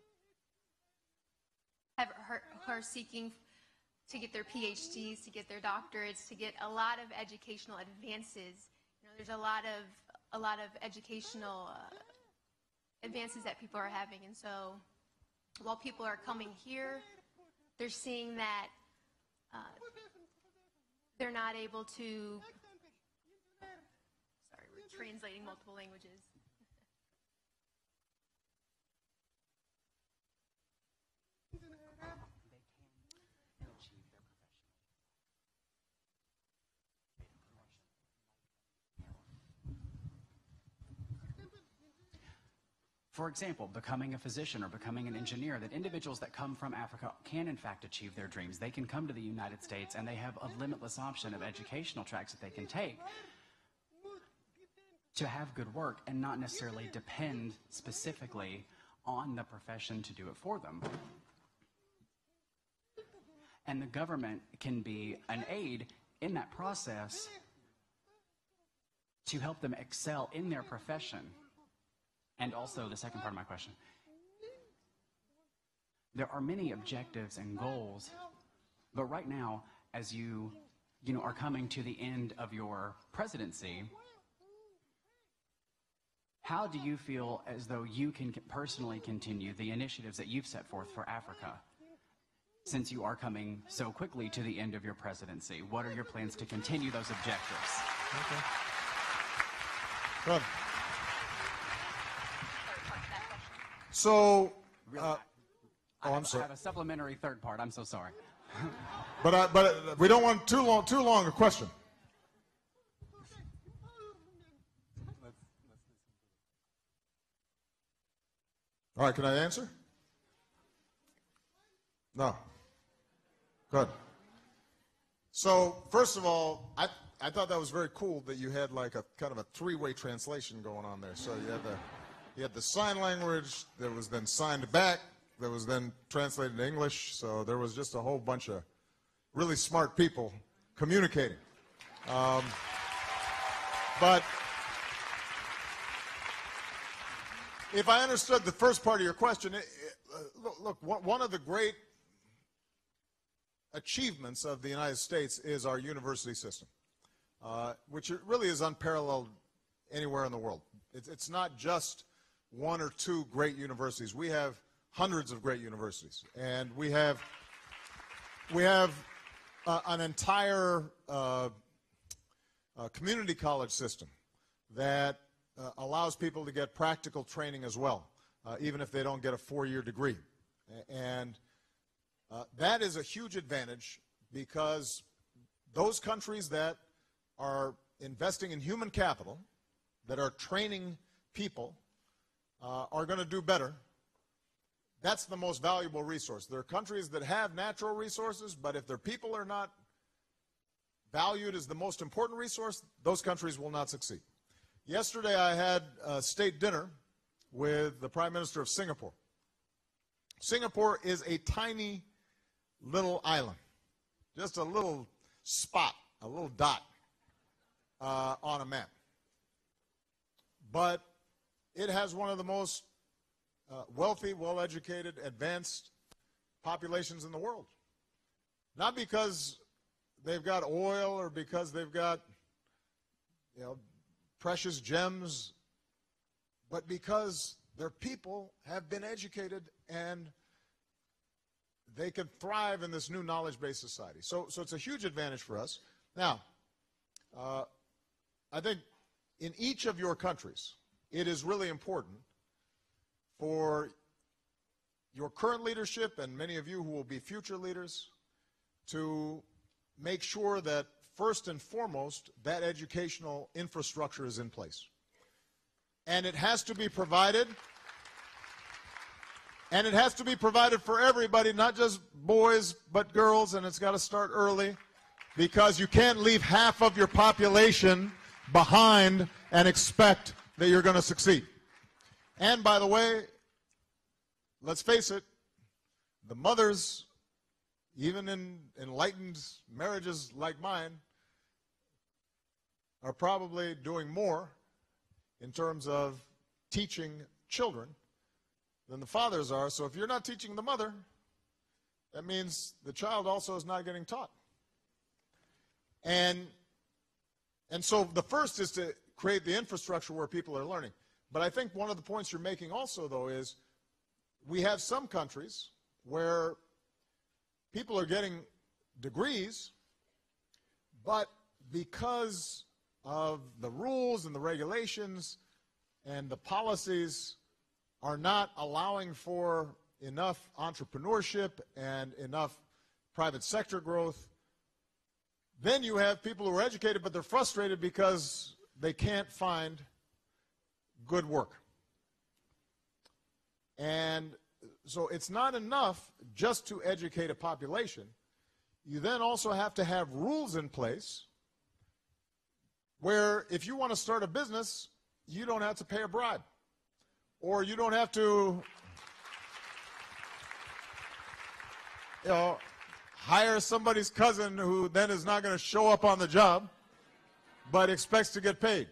have who are seeking to get their P H Ds, to get their doctorates, to get a lot of educational advances. You know, there's a lot of a lot of educational uh, advances that people are having, and so while people are coming here, they're seeing that uh, they're not able to. Sorry, we're translating multiple languages. For example, becoming a physician or becoming an engineer, that individuals that come from Africa can in fact achieve their dreams. They can come to the United States and they have a limitless option of educational tracks that they can take to have good work and not necessarily depend specifically on the profession to do it for them. And the government can be an aid in that process to help them excel in their profession. And also, the second part of my question, there are many objectives and goals, but right now, as you, you know, are coming to the end of your presidency, how do you feel as though you can personally continue the initiatives that you've set forth for Africa? Since you are coming so quickly to the end of your presidency, what are your plans to continue those objectives? Okay. Good. So, uh, I oh, have, I'm sorry. I have a supplementary third part. I'm so sorry. But uh, but uh, we don't want too long too long a question. All right, can I answer? No. Good. So, first of all, I, I thought that was very cool that you had like a kind of a three-way translation going on there. So you had the, you had the sign language that was then signed back, that was then translated to English. So there was just a whole bunch of really smart people communicating. Um, but if I understood the first part of your question, it, it, uh, look, look, one of the great achievements of the United States is our university system, uh, which really is unparalleled anywhere in the world. It's, it's not just one or two great universities. We have hundreds of great universities, and we have we have uh, an entire uh, uh, community college system that uh, allows people to get practical training as well, uh, even if they don't get a four-year degree. And Uh, that is a huge advantage because those countries that are investing in human capital, that are training people, uh, are going to do better. That's the most valuable resource. There are countries that have natural resources, but if their people are not valued as the most important resource, those countries will not succeed. Yesterday I had a state dinner with the Prime Minister of Singapore. Singapore is a tiny little island, just a little spot, a little dot uh, on a map. But it has one of the most uh, wealthy, well-educated, advanced populations in the world. Not because they've got oil or because they've got, you know, precious gems, but because their people have been educated and they can thrive in this new knowledge-based society. So, so it's a huge advantage for us. Now, uh, I think in each of your countries, it is really important for your current leadership and many of you who will be future leaders to make sure that first and foremost that educational infrastructure is in place. And it has to be provided And it has to be provided for everybody, not just boys, but girls, and it's got to start early because you can't leave half of your population behind and expect that you're going to succeed. And by the way, let's face it, the mothers, even in enlightened marriages like mine, are probably doing more in terms of teaching children than the fathers are. So if you're not teaching the mother, that means the child also is not getting taught. And, and so the first is to create the infrastructure where people are learning. But I think one of the points you're making also, though, is we have some countries where people are getting degrees, but because of the rules and the regulations and the policies are not allowing for enough entrepreneurship and enough private sector growth, then you have people who are educated, but they're frustrated because they can't find good work. And so it's not enough just to educate a population. You then also have to have rules in place where if you want to start a business, you don't have to pay a bribe. Or you don't have to, you know, hire somebody's cousin who then is not going to show up on the job, but expects to get paid.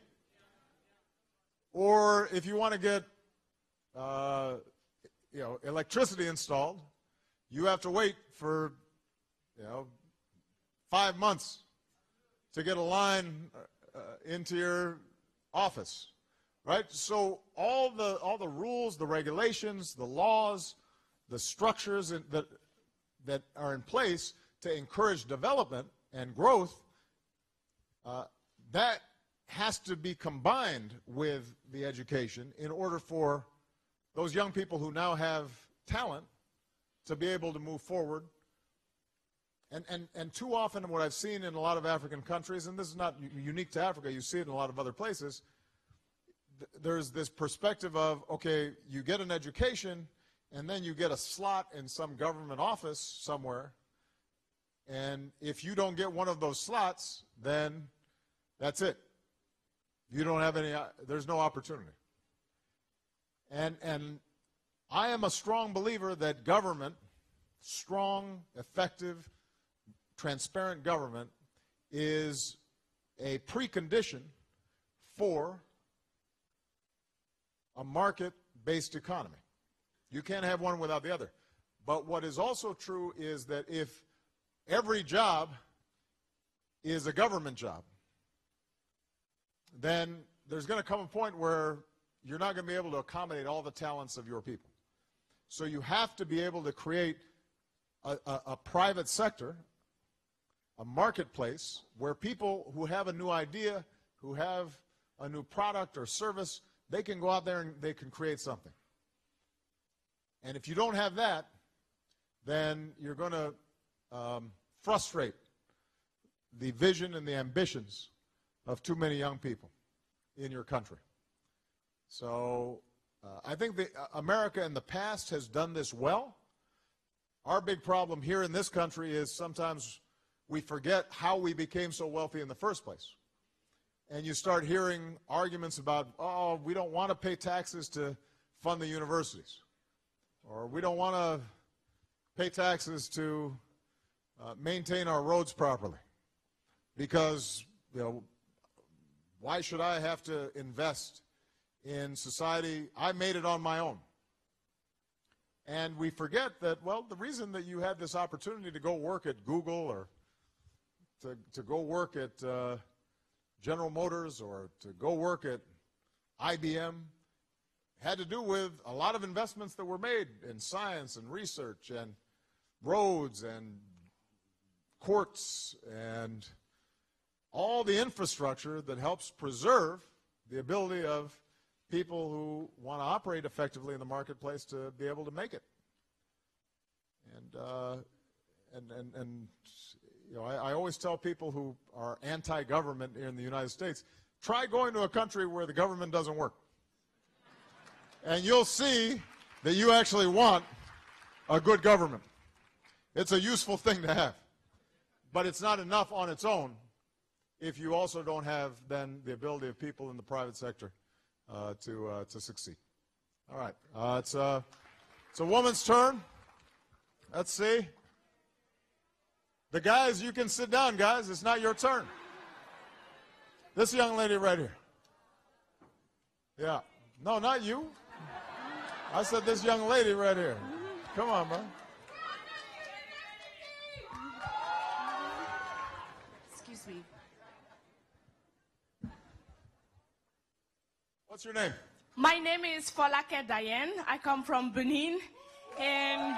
Or if you want to get, uh, you know, electricity installed, you have to wait for, you know, five months to get a line uh, into your office. Right? So all the, all the rules, the regulations, the laws, the structures that, that are in place to encourage development and growth, uh, that has to be combined with the education in order for those young people who now have talent to be able to move forward. And, and, and too often what I've seen in a lot of African countries, and this is not unique to Africa, you see it in a lot of other places, th there's this perspective of, okay, you get an education, and then you get a slot in some government office somewhere, and if you don't get one of those slots, then that's it. You don't have any, uh, there's no opportunity. And, and I am a strong believer that government, strong, effective, transparent government, is a precondition for a market-based economy. You can't have one without the other. But what is also true is that if every job is a government job, then there's going to come a point where you're not going to be able to accommodate all the talents of your people. So you have to be able to create a, a, a private sector, a marketplace, where people who have a new idea, who have a new product or service, they can go out there and they can create something. And if you don't have that, then you're going to um, frustrate the vision and the ambitions of too many young people in your country. So uh, I think the, uh, America in the past has done this well. Our big problem here in this country is sometimes we forget how we became so wealthy in the first place. And you start hearing arguments about, oh, we don't want to pay taxes to fund the universities. Or we don't want to pay taxes to uh, maintain our roads properly. Because, you know, why should I have to invest in society? I made it on my own. And we forget that, well, the reason that you had this opportunity to go work at Google or to, to go work at uh, General Motors or to go work at I B M had to do with a lot of investments that were made in science and research and roads and courts and all the infrastructure that helps preserve the ability of people who want to operate effectively in the marketplace to be able to make it. And, uh, and, and, and you know, I, I always tell people who are anti-government here in the United States, try going to a country where the government doesn't work. And you'll see that you actually want a good government. It's a useful thing to have. But it's not enough on its own if you also don't have then the ability of people in the private sector uh, to, uh, to succeed. All right. Uh, it's, uh, it's a woman's turn. Let's see. The guys, you can sit down, guys. It's not your turn. This young lady right here. Yeah. No, not you. I said this young lady right here. Come on, bro. Excuse me. What's your name? My name is Folake Diane. I come from Benin. And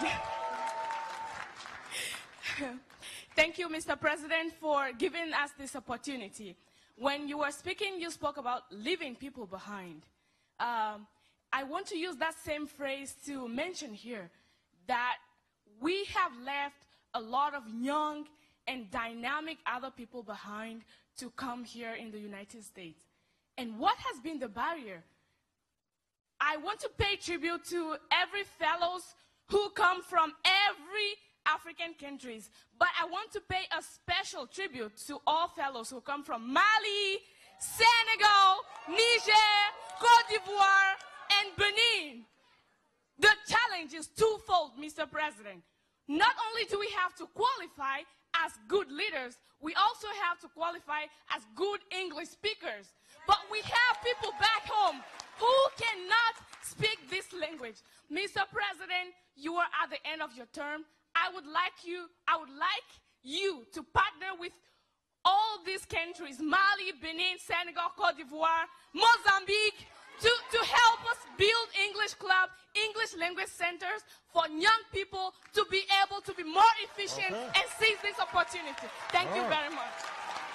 thank you, Mister President, for giving us this opportunity. When you were speaking, you spoke about leaving people behind. Um, I want to use that same phrase to mention here that we have left a lot of young and dynamic other people behind to come here in the United States. And what has been the barrier? I want to pay tribute to every fellows who come from every African countries, but I want to pay a special tribute to all fellows who come from Mali, Senegal, Niger, Cote d'Ivoire, and Benin. The challenge is twofold, Mister President. Not only do we have to qualify as good leaders, we also have to qualify as good English speakers. But we have people back home who cannot speak this language. Mister President, you are at the end of your term. I would like you, I would like you to partner with all these countries, Mali, Benin, Senegal, Cote d'Ivoire, Mozambique, to, to help us build English club, English language centers for young people to be able to be more efficient okay. and seize this opportunity. Thank all you right. very much.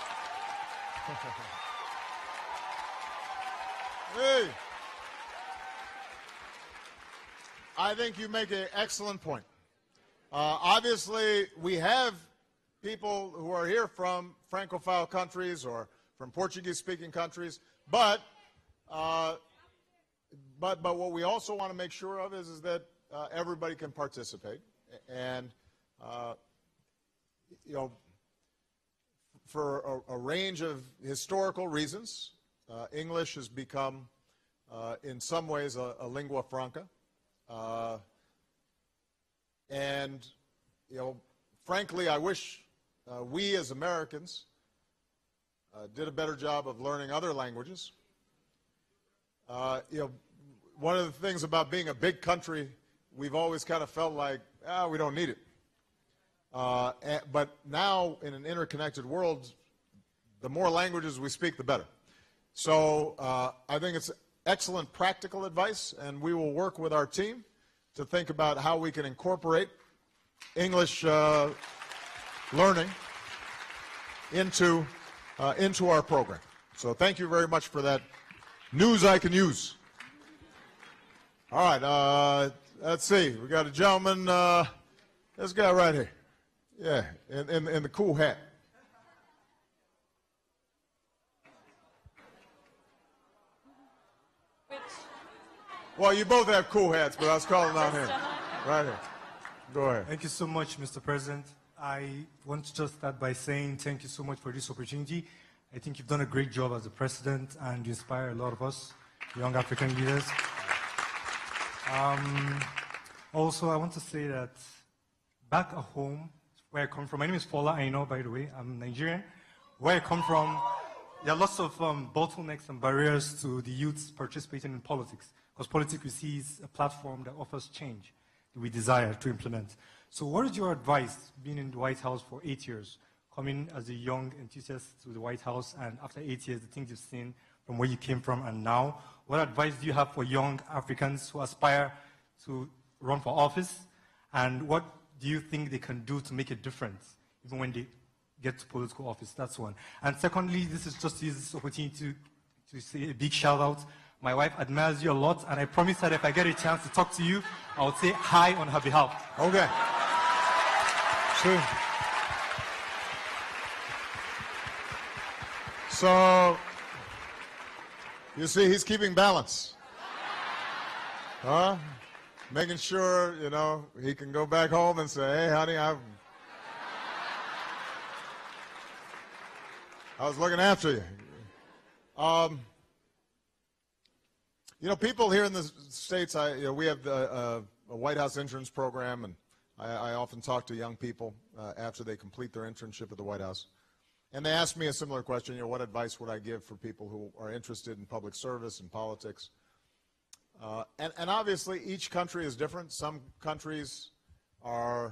Hey, I think you make an excellent point. Uh, obviously, we have people who are here from Francophile countries or from Portuguese-speaking countries, but uh, but, but what we also want to make sure of is, is that uh, everybody can participate. And, uh, you know, for a, a range of historical reasons, uh, English has become, uh, in some ways, a, a lingua franca. Uh, and, you know, frankly, I wish uh, we as Americans uh, did a better job of learning other languages. Uh, you know, one of the things about being a big country, we've always kind of felt like, ah, we don't need it. Uh, and, but now, in an interconnected world, the more languages we speak, the better. So uh, I think it's excellent practical advice, and we will work with our team to think about how we can incorporate English uh, learning into, uh, into our program. So thank you very much for that news I can use. All right, uh, let's see. We got a gentleman, uh, this guy right here. Yeah, in, in, in the cool hat. Which? Well, you both have cool hats, but I was calling out him. Right here. Go ahead. Thank you so much, Mister President. I want to just start by saying thank you so much for this opportunity. I think you've done a great job as the president, and you inspire a lot of us, young African leaders. Um, also, I want to say that back at home, where I come from, my name is Fola Aino, by the way, I'm Nigerian. Where I come from, there are lots of um, bottlenecks and barriers to the youth participating in politics, because politics we see is a platform that offers change that we desire to implement. So what is your advice, being in the White House for eight years, coming as a young enthusiast to the White House, and after eight years, the things you've seen from where you came from and now, what advice do you have for young Africans who aspire to run for office, and what do you think they can do to make a difference, even when they get to political office? That's one. And secondly, this is just to use this opportunity to, to say a big shout out. My wife admires you a lot, and I promise that if I get a chance to talk to you, I'll say hi on her behalf. Okay. Sure. So, you see, he's keeping balance. Huh? Making sure, you know, he can go back home and say, hey, honey, I've, I was looking after you. Um, you know, people here in the States, I, you know, we have the, uh, a White House interns program, and I, I often talk to young people uh, after they complete their internship at the White House. And they ask me a similar question, you know, what advice would I give for people who are interested in public service and politics? Uh, and, and obviously, each country is different. Some countries are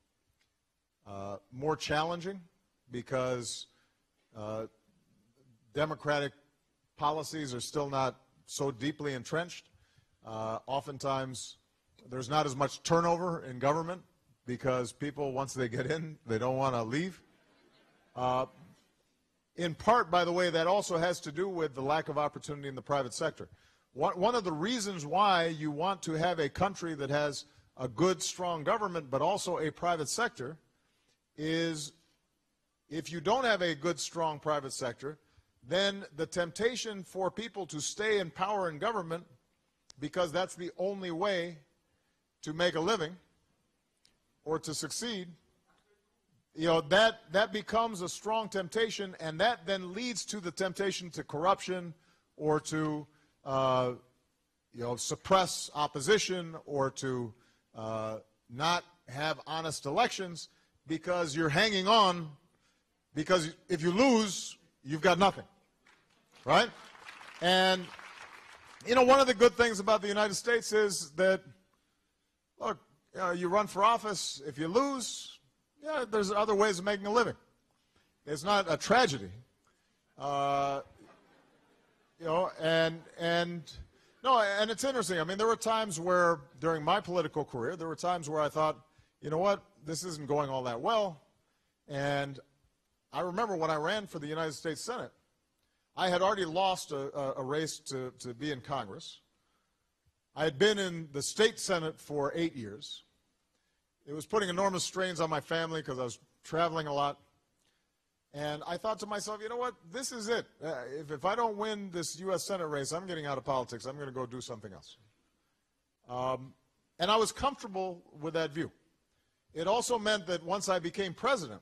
uh, more challenging because uh, democratic policies are still not so deeply entrenched. Uh, oftentimes, there's not as much turnover in government because people, once they get in, they don't want to leave. Uh, in part, by the way, that also has to do with the lack of opportunity in the private sector. One of the reasons why you want to have a country that has a good, strong government, but also a private sector, is if you don't have a good, strong private sector, then the temptation for people to stay in power in government, because that's the only way to make a living or to succeed, you know, that, that becomes a strong temptation, and that then leads to the temptation to corruption or to Uh, you know, suppress opposition or to uh, not have honest elections because you're hanging on, because if you lose, you've got nothing, right? And, you know, one of the good things about the United States is that, look, you know, you run for office, if you lose, yeah, there's other ways of making a living. It's not a tragedy. Uh, You know, and, and, no, and it's interesting. I mean, there were times where, during my political career, there were times where I thought, you know what, this isn't going all that well. And I remember when I ran for the United States Senate, I had already lost a, a, a race to, to be in Congress. I had been in the state Senate for eight years. It was putting enormous strains on my family because I was traveling a lot. And I thought to myself, you know what, this is it. Uh, if, if I don't win this U S Senate race, I'm getting out of politics. I'm going to go do something else. Um, and I was comfortable with that view. It also meant that once I became president,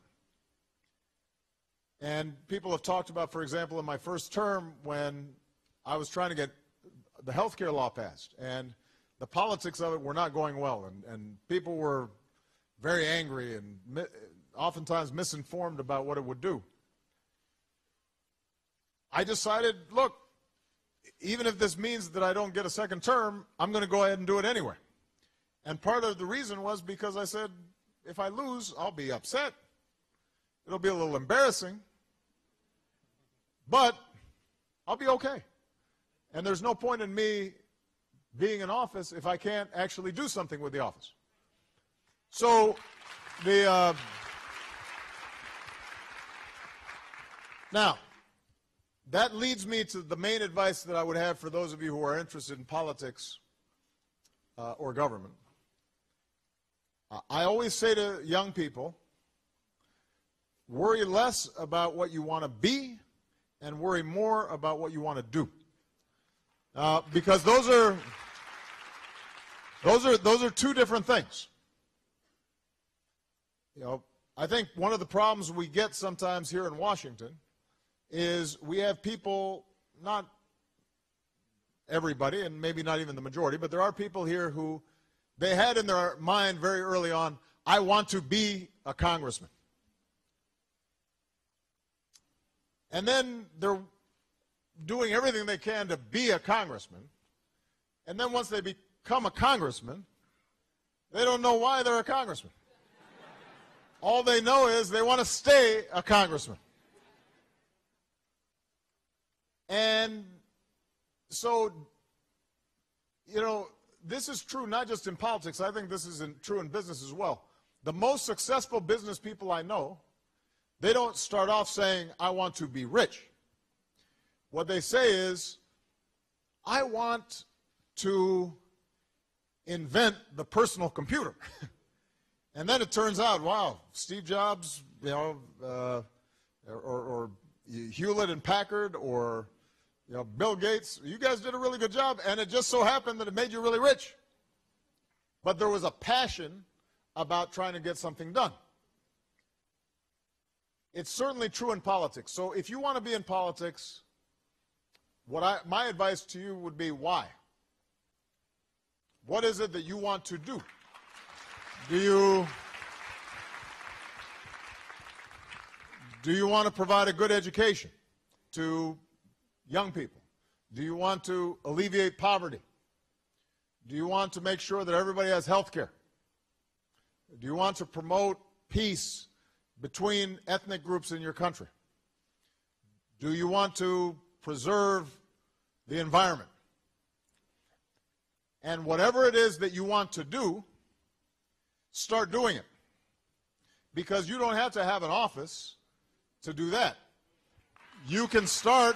and people have talked about, for example, in my first term when I was trying to get the health care law passed, and the politics of it were not going well, and, and people were very angry and mi oftentimes misinformed about what it would do. I decided, look, even if this means that I don't get a second term, I'm going to go ahead and do it anyway. And part of the reason was because I said, if I lose, I'll be upset. It'll be a little embarrassing, but I'll be okay. And there's no point in me being in office if I can't actually do something with the office. So the uh, now that leads me to the main advice that I would have for those of you who are interested in politics uh, or government. Uh, I always say to young people, worry less about what you want to be and worry more about what you want to do. Uh, because those are, those are, those are two different things. You know, I think one of the problems we get sometimes here in Washington is we have people, not everybody, and maybe not even the majority, but there are people here who they had in their mind very early on, I want to be a congressman. And then they're doing everything they can to be a congressman. And then once they become a congressman, they don't know why they're a congressman. All they know is they want to stay a congressman. And so, you know, this is true not just in politics. I think this is in, true in business as well. The most successful business people I know, they don't start off saying, I want to be rich. What they say is, I want to invent the personal computer. And then it turns out, wow, Steve Jobs, you know, uh, or, or Hewlett and Packard, or you know, Bill Gates, you guys did a really good job, and it just so happened that it made you really rich. But there was a passion about trying to get something done. It's certainly true in politics. So if you want to be in politics, what I, my advice to you would be, why? What is it that you want to do? Do you, do you want to provide a good education to young people? Do you want to alleviate poverty? Do you want to make sure that everybody has health care? Do you want to promote peace between ethnic groups in your country? Do you want to preserve the environment? And whatever it is that you want to do, start doing it. Because you don't have to have an office to do that. You can start,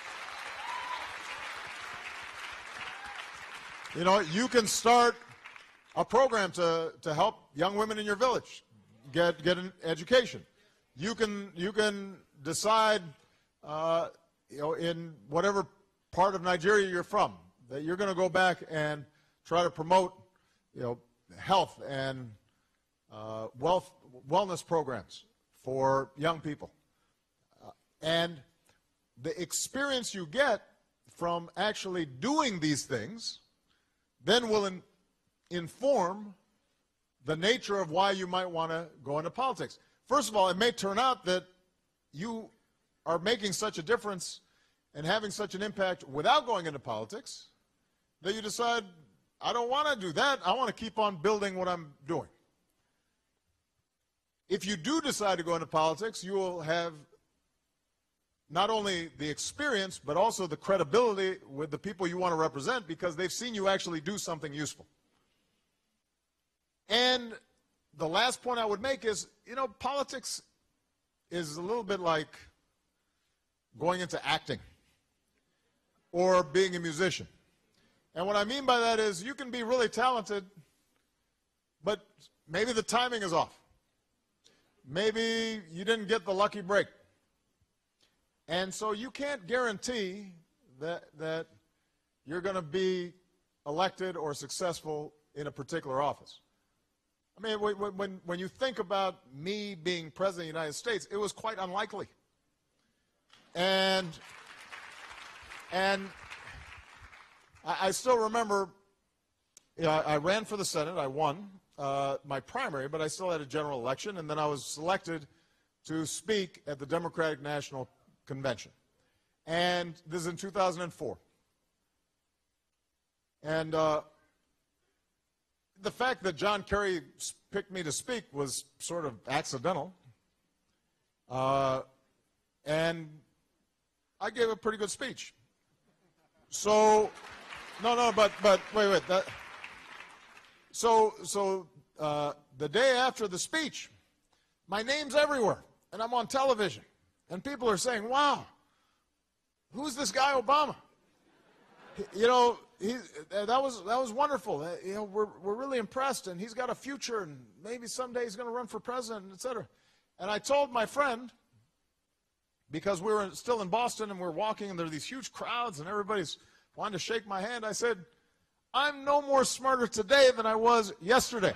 you know, you can start a program to, to help young women in your village get, get an education. You can, you can decide, uh, you know, in whatever part of Nigeria you're from, that you're going to go back and try to promote, you know, health and uh, wealth, wellness programs for young people. Uh, and the experience you get from actually doing these things then will in, inform the nature of why you might want to go into politics. First of all, it may turn out that you are making such a difference and having such an impact without going into politics that you decide, I don't want to do that. I want to keep on building what I'm doing. If you do decide to go into politics, you will have not only the experience, but also the credibility with the people you want to represent, because they've seen you actually do something useful. And the last point I would make is, you know, politics is a little bit like going into acting or being a musician. And what I mean by that is you can be really talented, but maybe the timing is off. Maybe you didn't get the lucky break. And so you can't guarantee that, that you're going to be elected or successful in a particular office. I mean, when, when you think about me being president of the United States, it was quite unlikely. And, and I, I still remember, you know, I, I ran for the Senate. I won uh, my primary, but I still had a general election. And then I was selected to speak at the Democratic National Convention. And this is in two thousand four. And uh, the fact that John Kerry picked me to speak was sort of accidental. Uh, and I gave a pretty good speech. So, no, no, but, but wait, wait. That, so, so uh, the day after the speech, my name's everywhere, and I'm on television. And people are saying, wow, who's this guy Obama? You know, he, that was that was wonderful. Uh, you know, we're we're really impressed, and he's got a future, and maybe someday he's going to run for president, et cetera. And I told my friend, because we were still in Boston and we we're walking, and there are these huge crowds, and everybody's wanting to shake my hand. I said, "I'm no more smarter today than I was yesterday."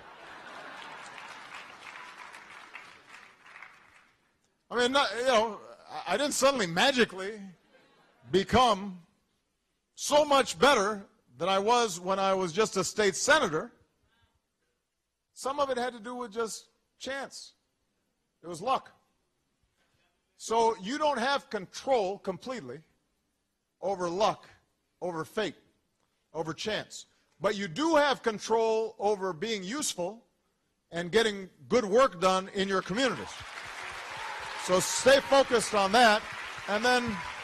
I mean, not, you know, I didn't suddenly magically become so much better than I was when I was just a state senator. Some of it had to do with just chance. It was luck. So you don't have control completely over luck, over fate, over chance. But you do have control over being useful and getting good work done in your communities. So stay focused on that, and then,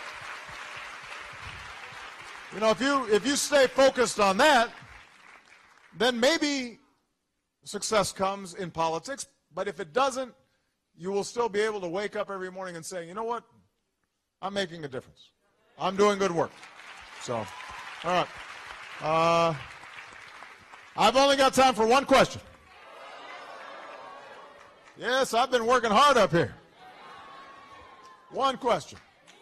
you know, if you if you stay focused on that, then maybe success comes in politics. But if it doesn't, you will still be able to wake up every morning and say, you know what, I'm making a difference. I'm doing good work. So, all right. Uh, I've only got time for one question. Yes, I've been working hard up here. One question.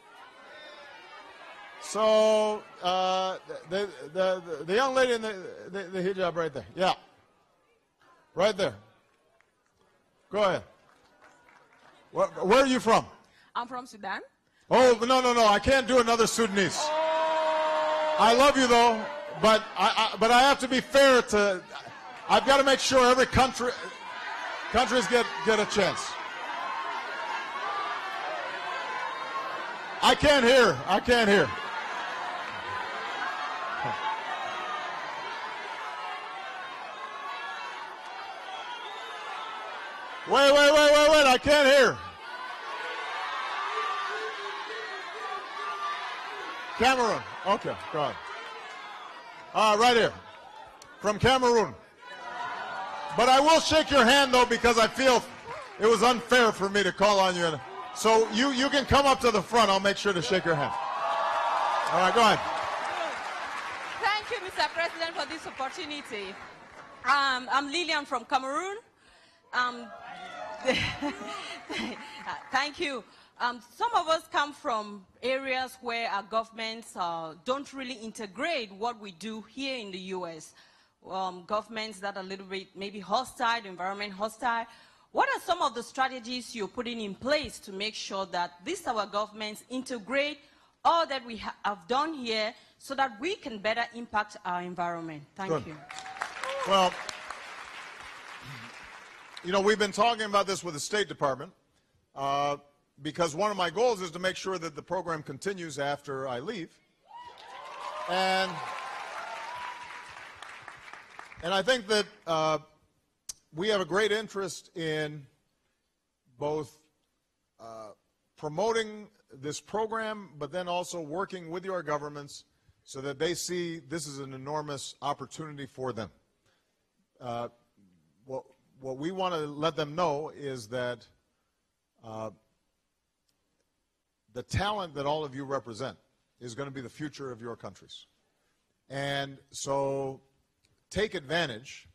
So, uh, the, the, the, the young lady in the, the, the hijab right there. Yeah. Right there. Go ahead. Where, where are you from? I'm from Sudan. Oh, no, no, no. I can't do another Sudanese. Oh. I love you, though, but I, I, but I have to be fair to, I've got to make sure every country, countries get, get a chance. I can't hear. I can't hear. Wait, wait, wait, wait, wait. I can't hear. Cameroon. Okay, go ahead. Uh, right here. From Cameroon. But I will shake your hand, though, because I feel it was unfair for me to call on you. So you, you can come up to the front. I'll make sure to shake your hand. All right, go ahead. Thank you, Mister President, for this opportunity. Um, I'm Lillian from Cameroon. Um, thank you. Um, some of us come from areas where our governments uh, don't really integrate what we do here in the U S. Um, governments that are a little bit maybe hostile, environment hostile. What are some of the strategies you're putting in place to make sure that these our governments integrate all that we ha have done here so that we can better impact our environment? Thank Good. you. Well, you know, we've been talking about this with the State Department uh, because one of my goals is to make sure that the program continues after I leave. And, and I think that uh, we have a great interest in both uh, promoting this program, but then also working with your governments so that they see this is an enormous opportunity for them. Uh, what, what we want to let them know is that uh, the talent that all of you represent is going to be the future of your countries. And so take advantage.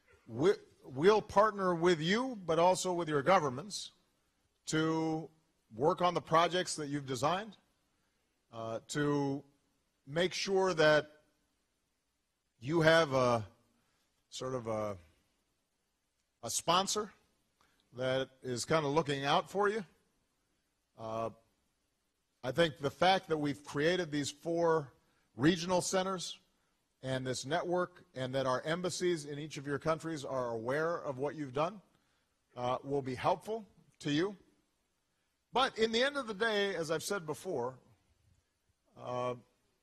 We, We'll partner with you, but also with your governments, to work on the projects that you've designed, uh, to make sure that you have a sort of a, a sponsor that is kind of looking out for you. Uh, I think the fact that we've created these four regional centers and this network, and that our embassies in each of your countries are aware of what you've done, uh, will be helpful to you. But in the end of the day, as I've said before, uh,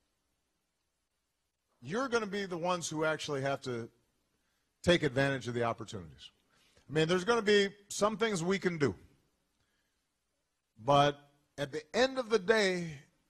you're going to be the ones who actually have to take advantage of the opportunities. I mean, there's going to be some things we can do, but at the end of the day,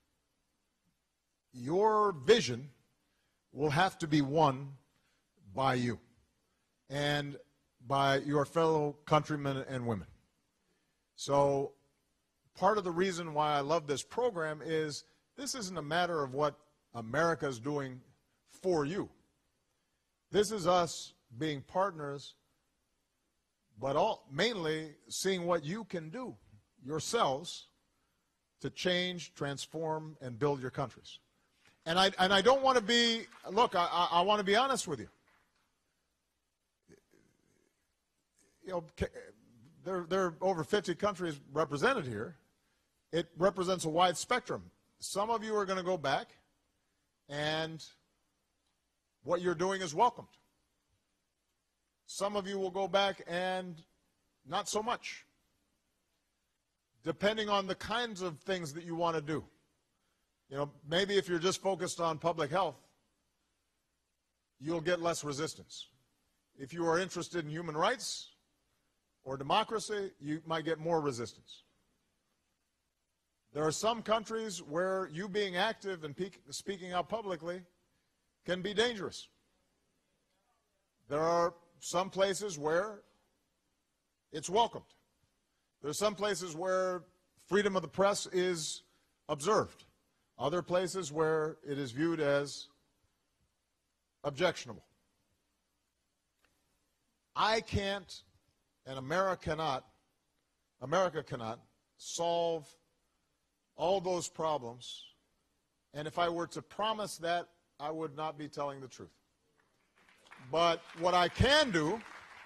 your vision will have to be won by you and by your fellow countrymen and women. So part of the reason why I love this program is this isn't a matter of what America is doing for you. This is us being partners, but all, mainly seeing what you can do yourselves to change, transform, and build your countries. And I, and I don't want to be, look, I, I, I want to be honest with you. You know, there, there are over fifty countries represented here. It represents a wide spectrum. Some of you are going to go back, and what you're doing is welcomed. Some of you will go back and not so much, depending on the kinds of things that you want to do. You know, maybe if you're just focused on public health, you'll get less resistance. If you are interested in human rights or democracy, you might get more resistance. There are some countries where you being active and speaking out publicly can be dangerous. There are some places where it's welcomed. There are some places where freedom of the press is observed. Other places where it is viewed as objectionable. I can't, and America cannot, America cannot solve all those problems, and if I were to promise that, I would not be telling the truth. But what I can do,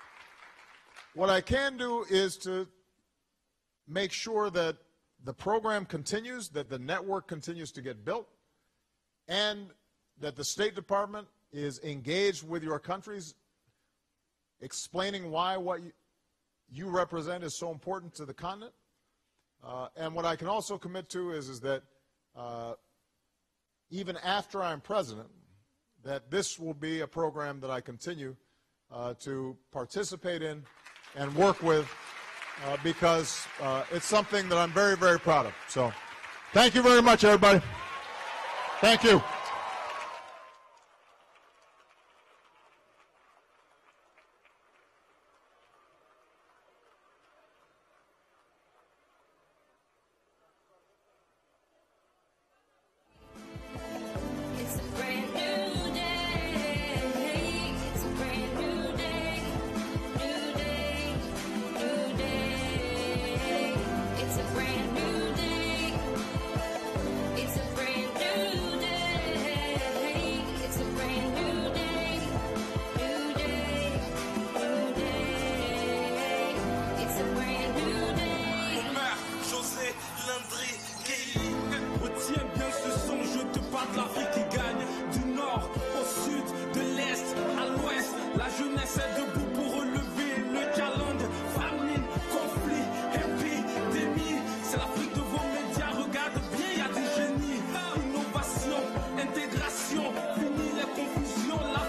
what I can do is to make sure that the program continues, that the network continues to get built, and that the State Department is engaged with your countries, explaining why what you, you represent is so important to the continent. Uh, and what I can also commit to is, is that uh, even after I'm president, that this will be a program that I continue uh, to participate in and work with, uh, because uh, it's something that I'm very, very proud of. So thank you very much, everybody. Thank you.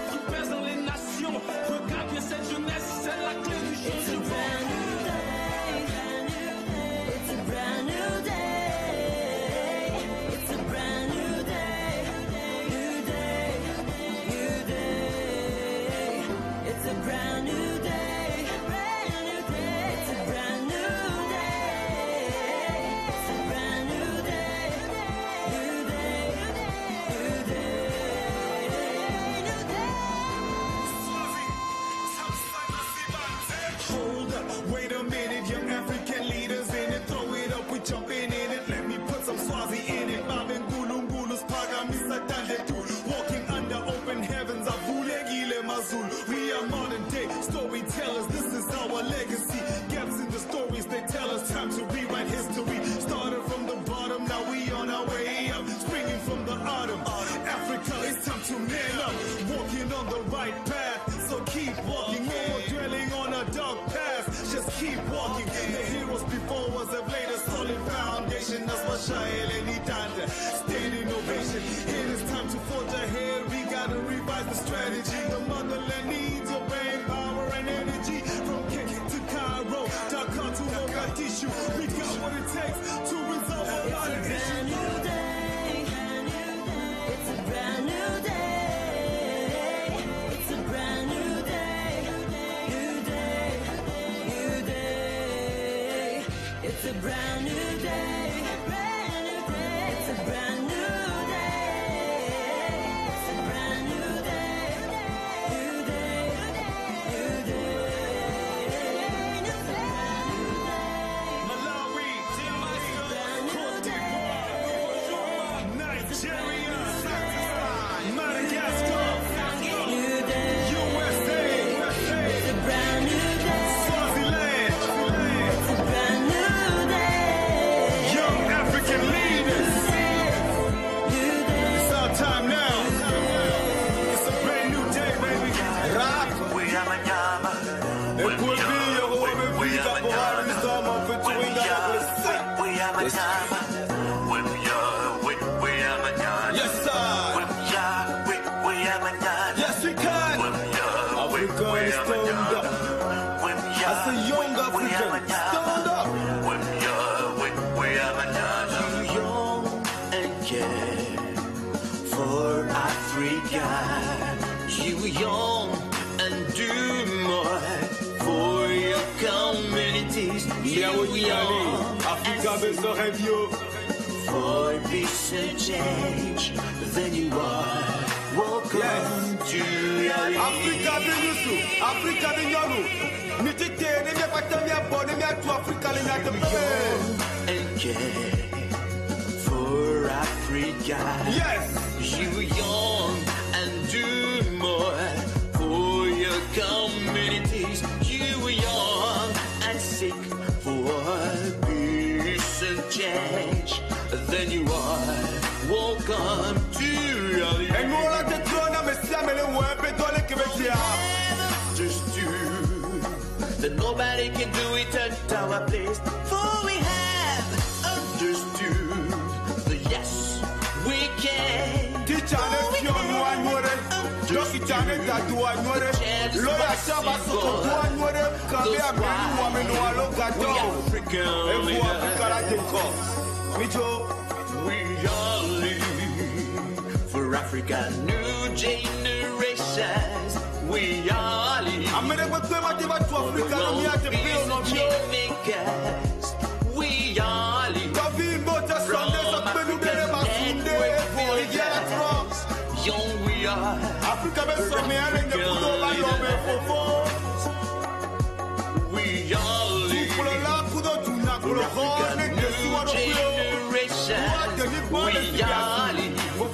It's a brand new day. Let's keep walking. The heroes before us have laid a solid foundation. That's what Shahel and Idanda stand innovation. It is time to forge ahead. We gotta revise the strategy. The motherland needs your brain power and energy. From Cape to Cairo, Dakar to Mogadishu, we got what it takes to resolve a lot of issues. It's a brand new day. It's a brand new day. New day. New day. It's a brand new day. It's a brand new day. It's a brand new day. New day. New day. Malawi, Cote d'Ivoire, Nigeria, Madagascar, U S A, It's a brand new day. Swaziland, It's a brand new day. young African leaders. New day. It's our time now. It's a brand new day, baby. Rap. Ekwebile wabefika bohari sama fetuinga Yes, sir. Yes, we can. Africa is stand up. As a young African, stand up. You young and care for Africa. You young and do more for your communities. Yeah, You we are young Africa best of radio. for peace and change. Then you are welcome to YALI. Africa be yusu, Africa be yoru. Nitite ne me pata me abone me atu Africa le nyate pe. And care for Africa. Yes. You young and do more for your communities. You young and seek for peace and change. Then you are welcome to YALI. And more like the throne of Messiah, me le wempe dole kebetia. Just do that nobody can do it at our place. For we have understood that yes, we can. Teacher ne fio no anwore. Doki tane tatu anwore. Lawyer chaba soko tu anwore. Kabe amenu wa menu alo gato. Efu Africa la teko. Mijo. We are living for Africa, new generations. We are living. I'm gonna go to Africa. No me ate pio no mio. We are living. Kavi mbota Sunday sa penu dele masunde. For yela trunks. Young we are. Africa be so me ane ne pudo ba yo me fofo. We are living. Pulo la pudo tuna pulo kone ke suwa no pio. We are living.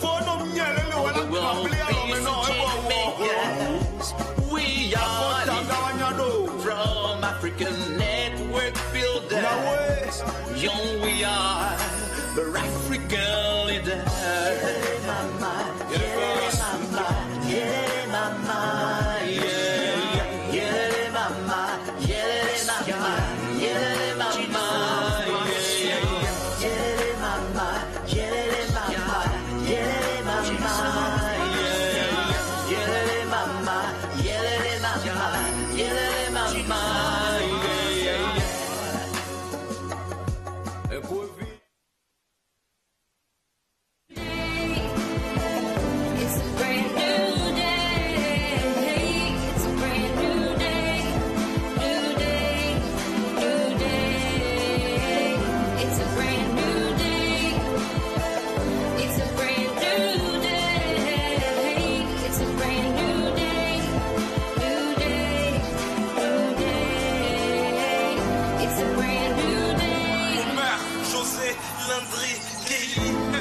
We are living. From African network builders. Young we are, the African leaders. Mama, yeah, mama, yeah, mama, yeah, yeah, mama, yeah, mama, yeah, mama. It's a brand new day. It's a brand new day. New day. New day. It's a brand new day. It's a brand new day. It's a brand new day. New day. New day. It's a brand new day. Omar, José, Landry, Kelly.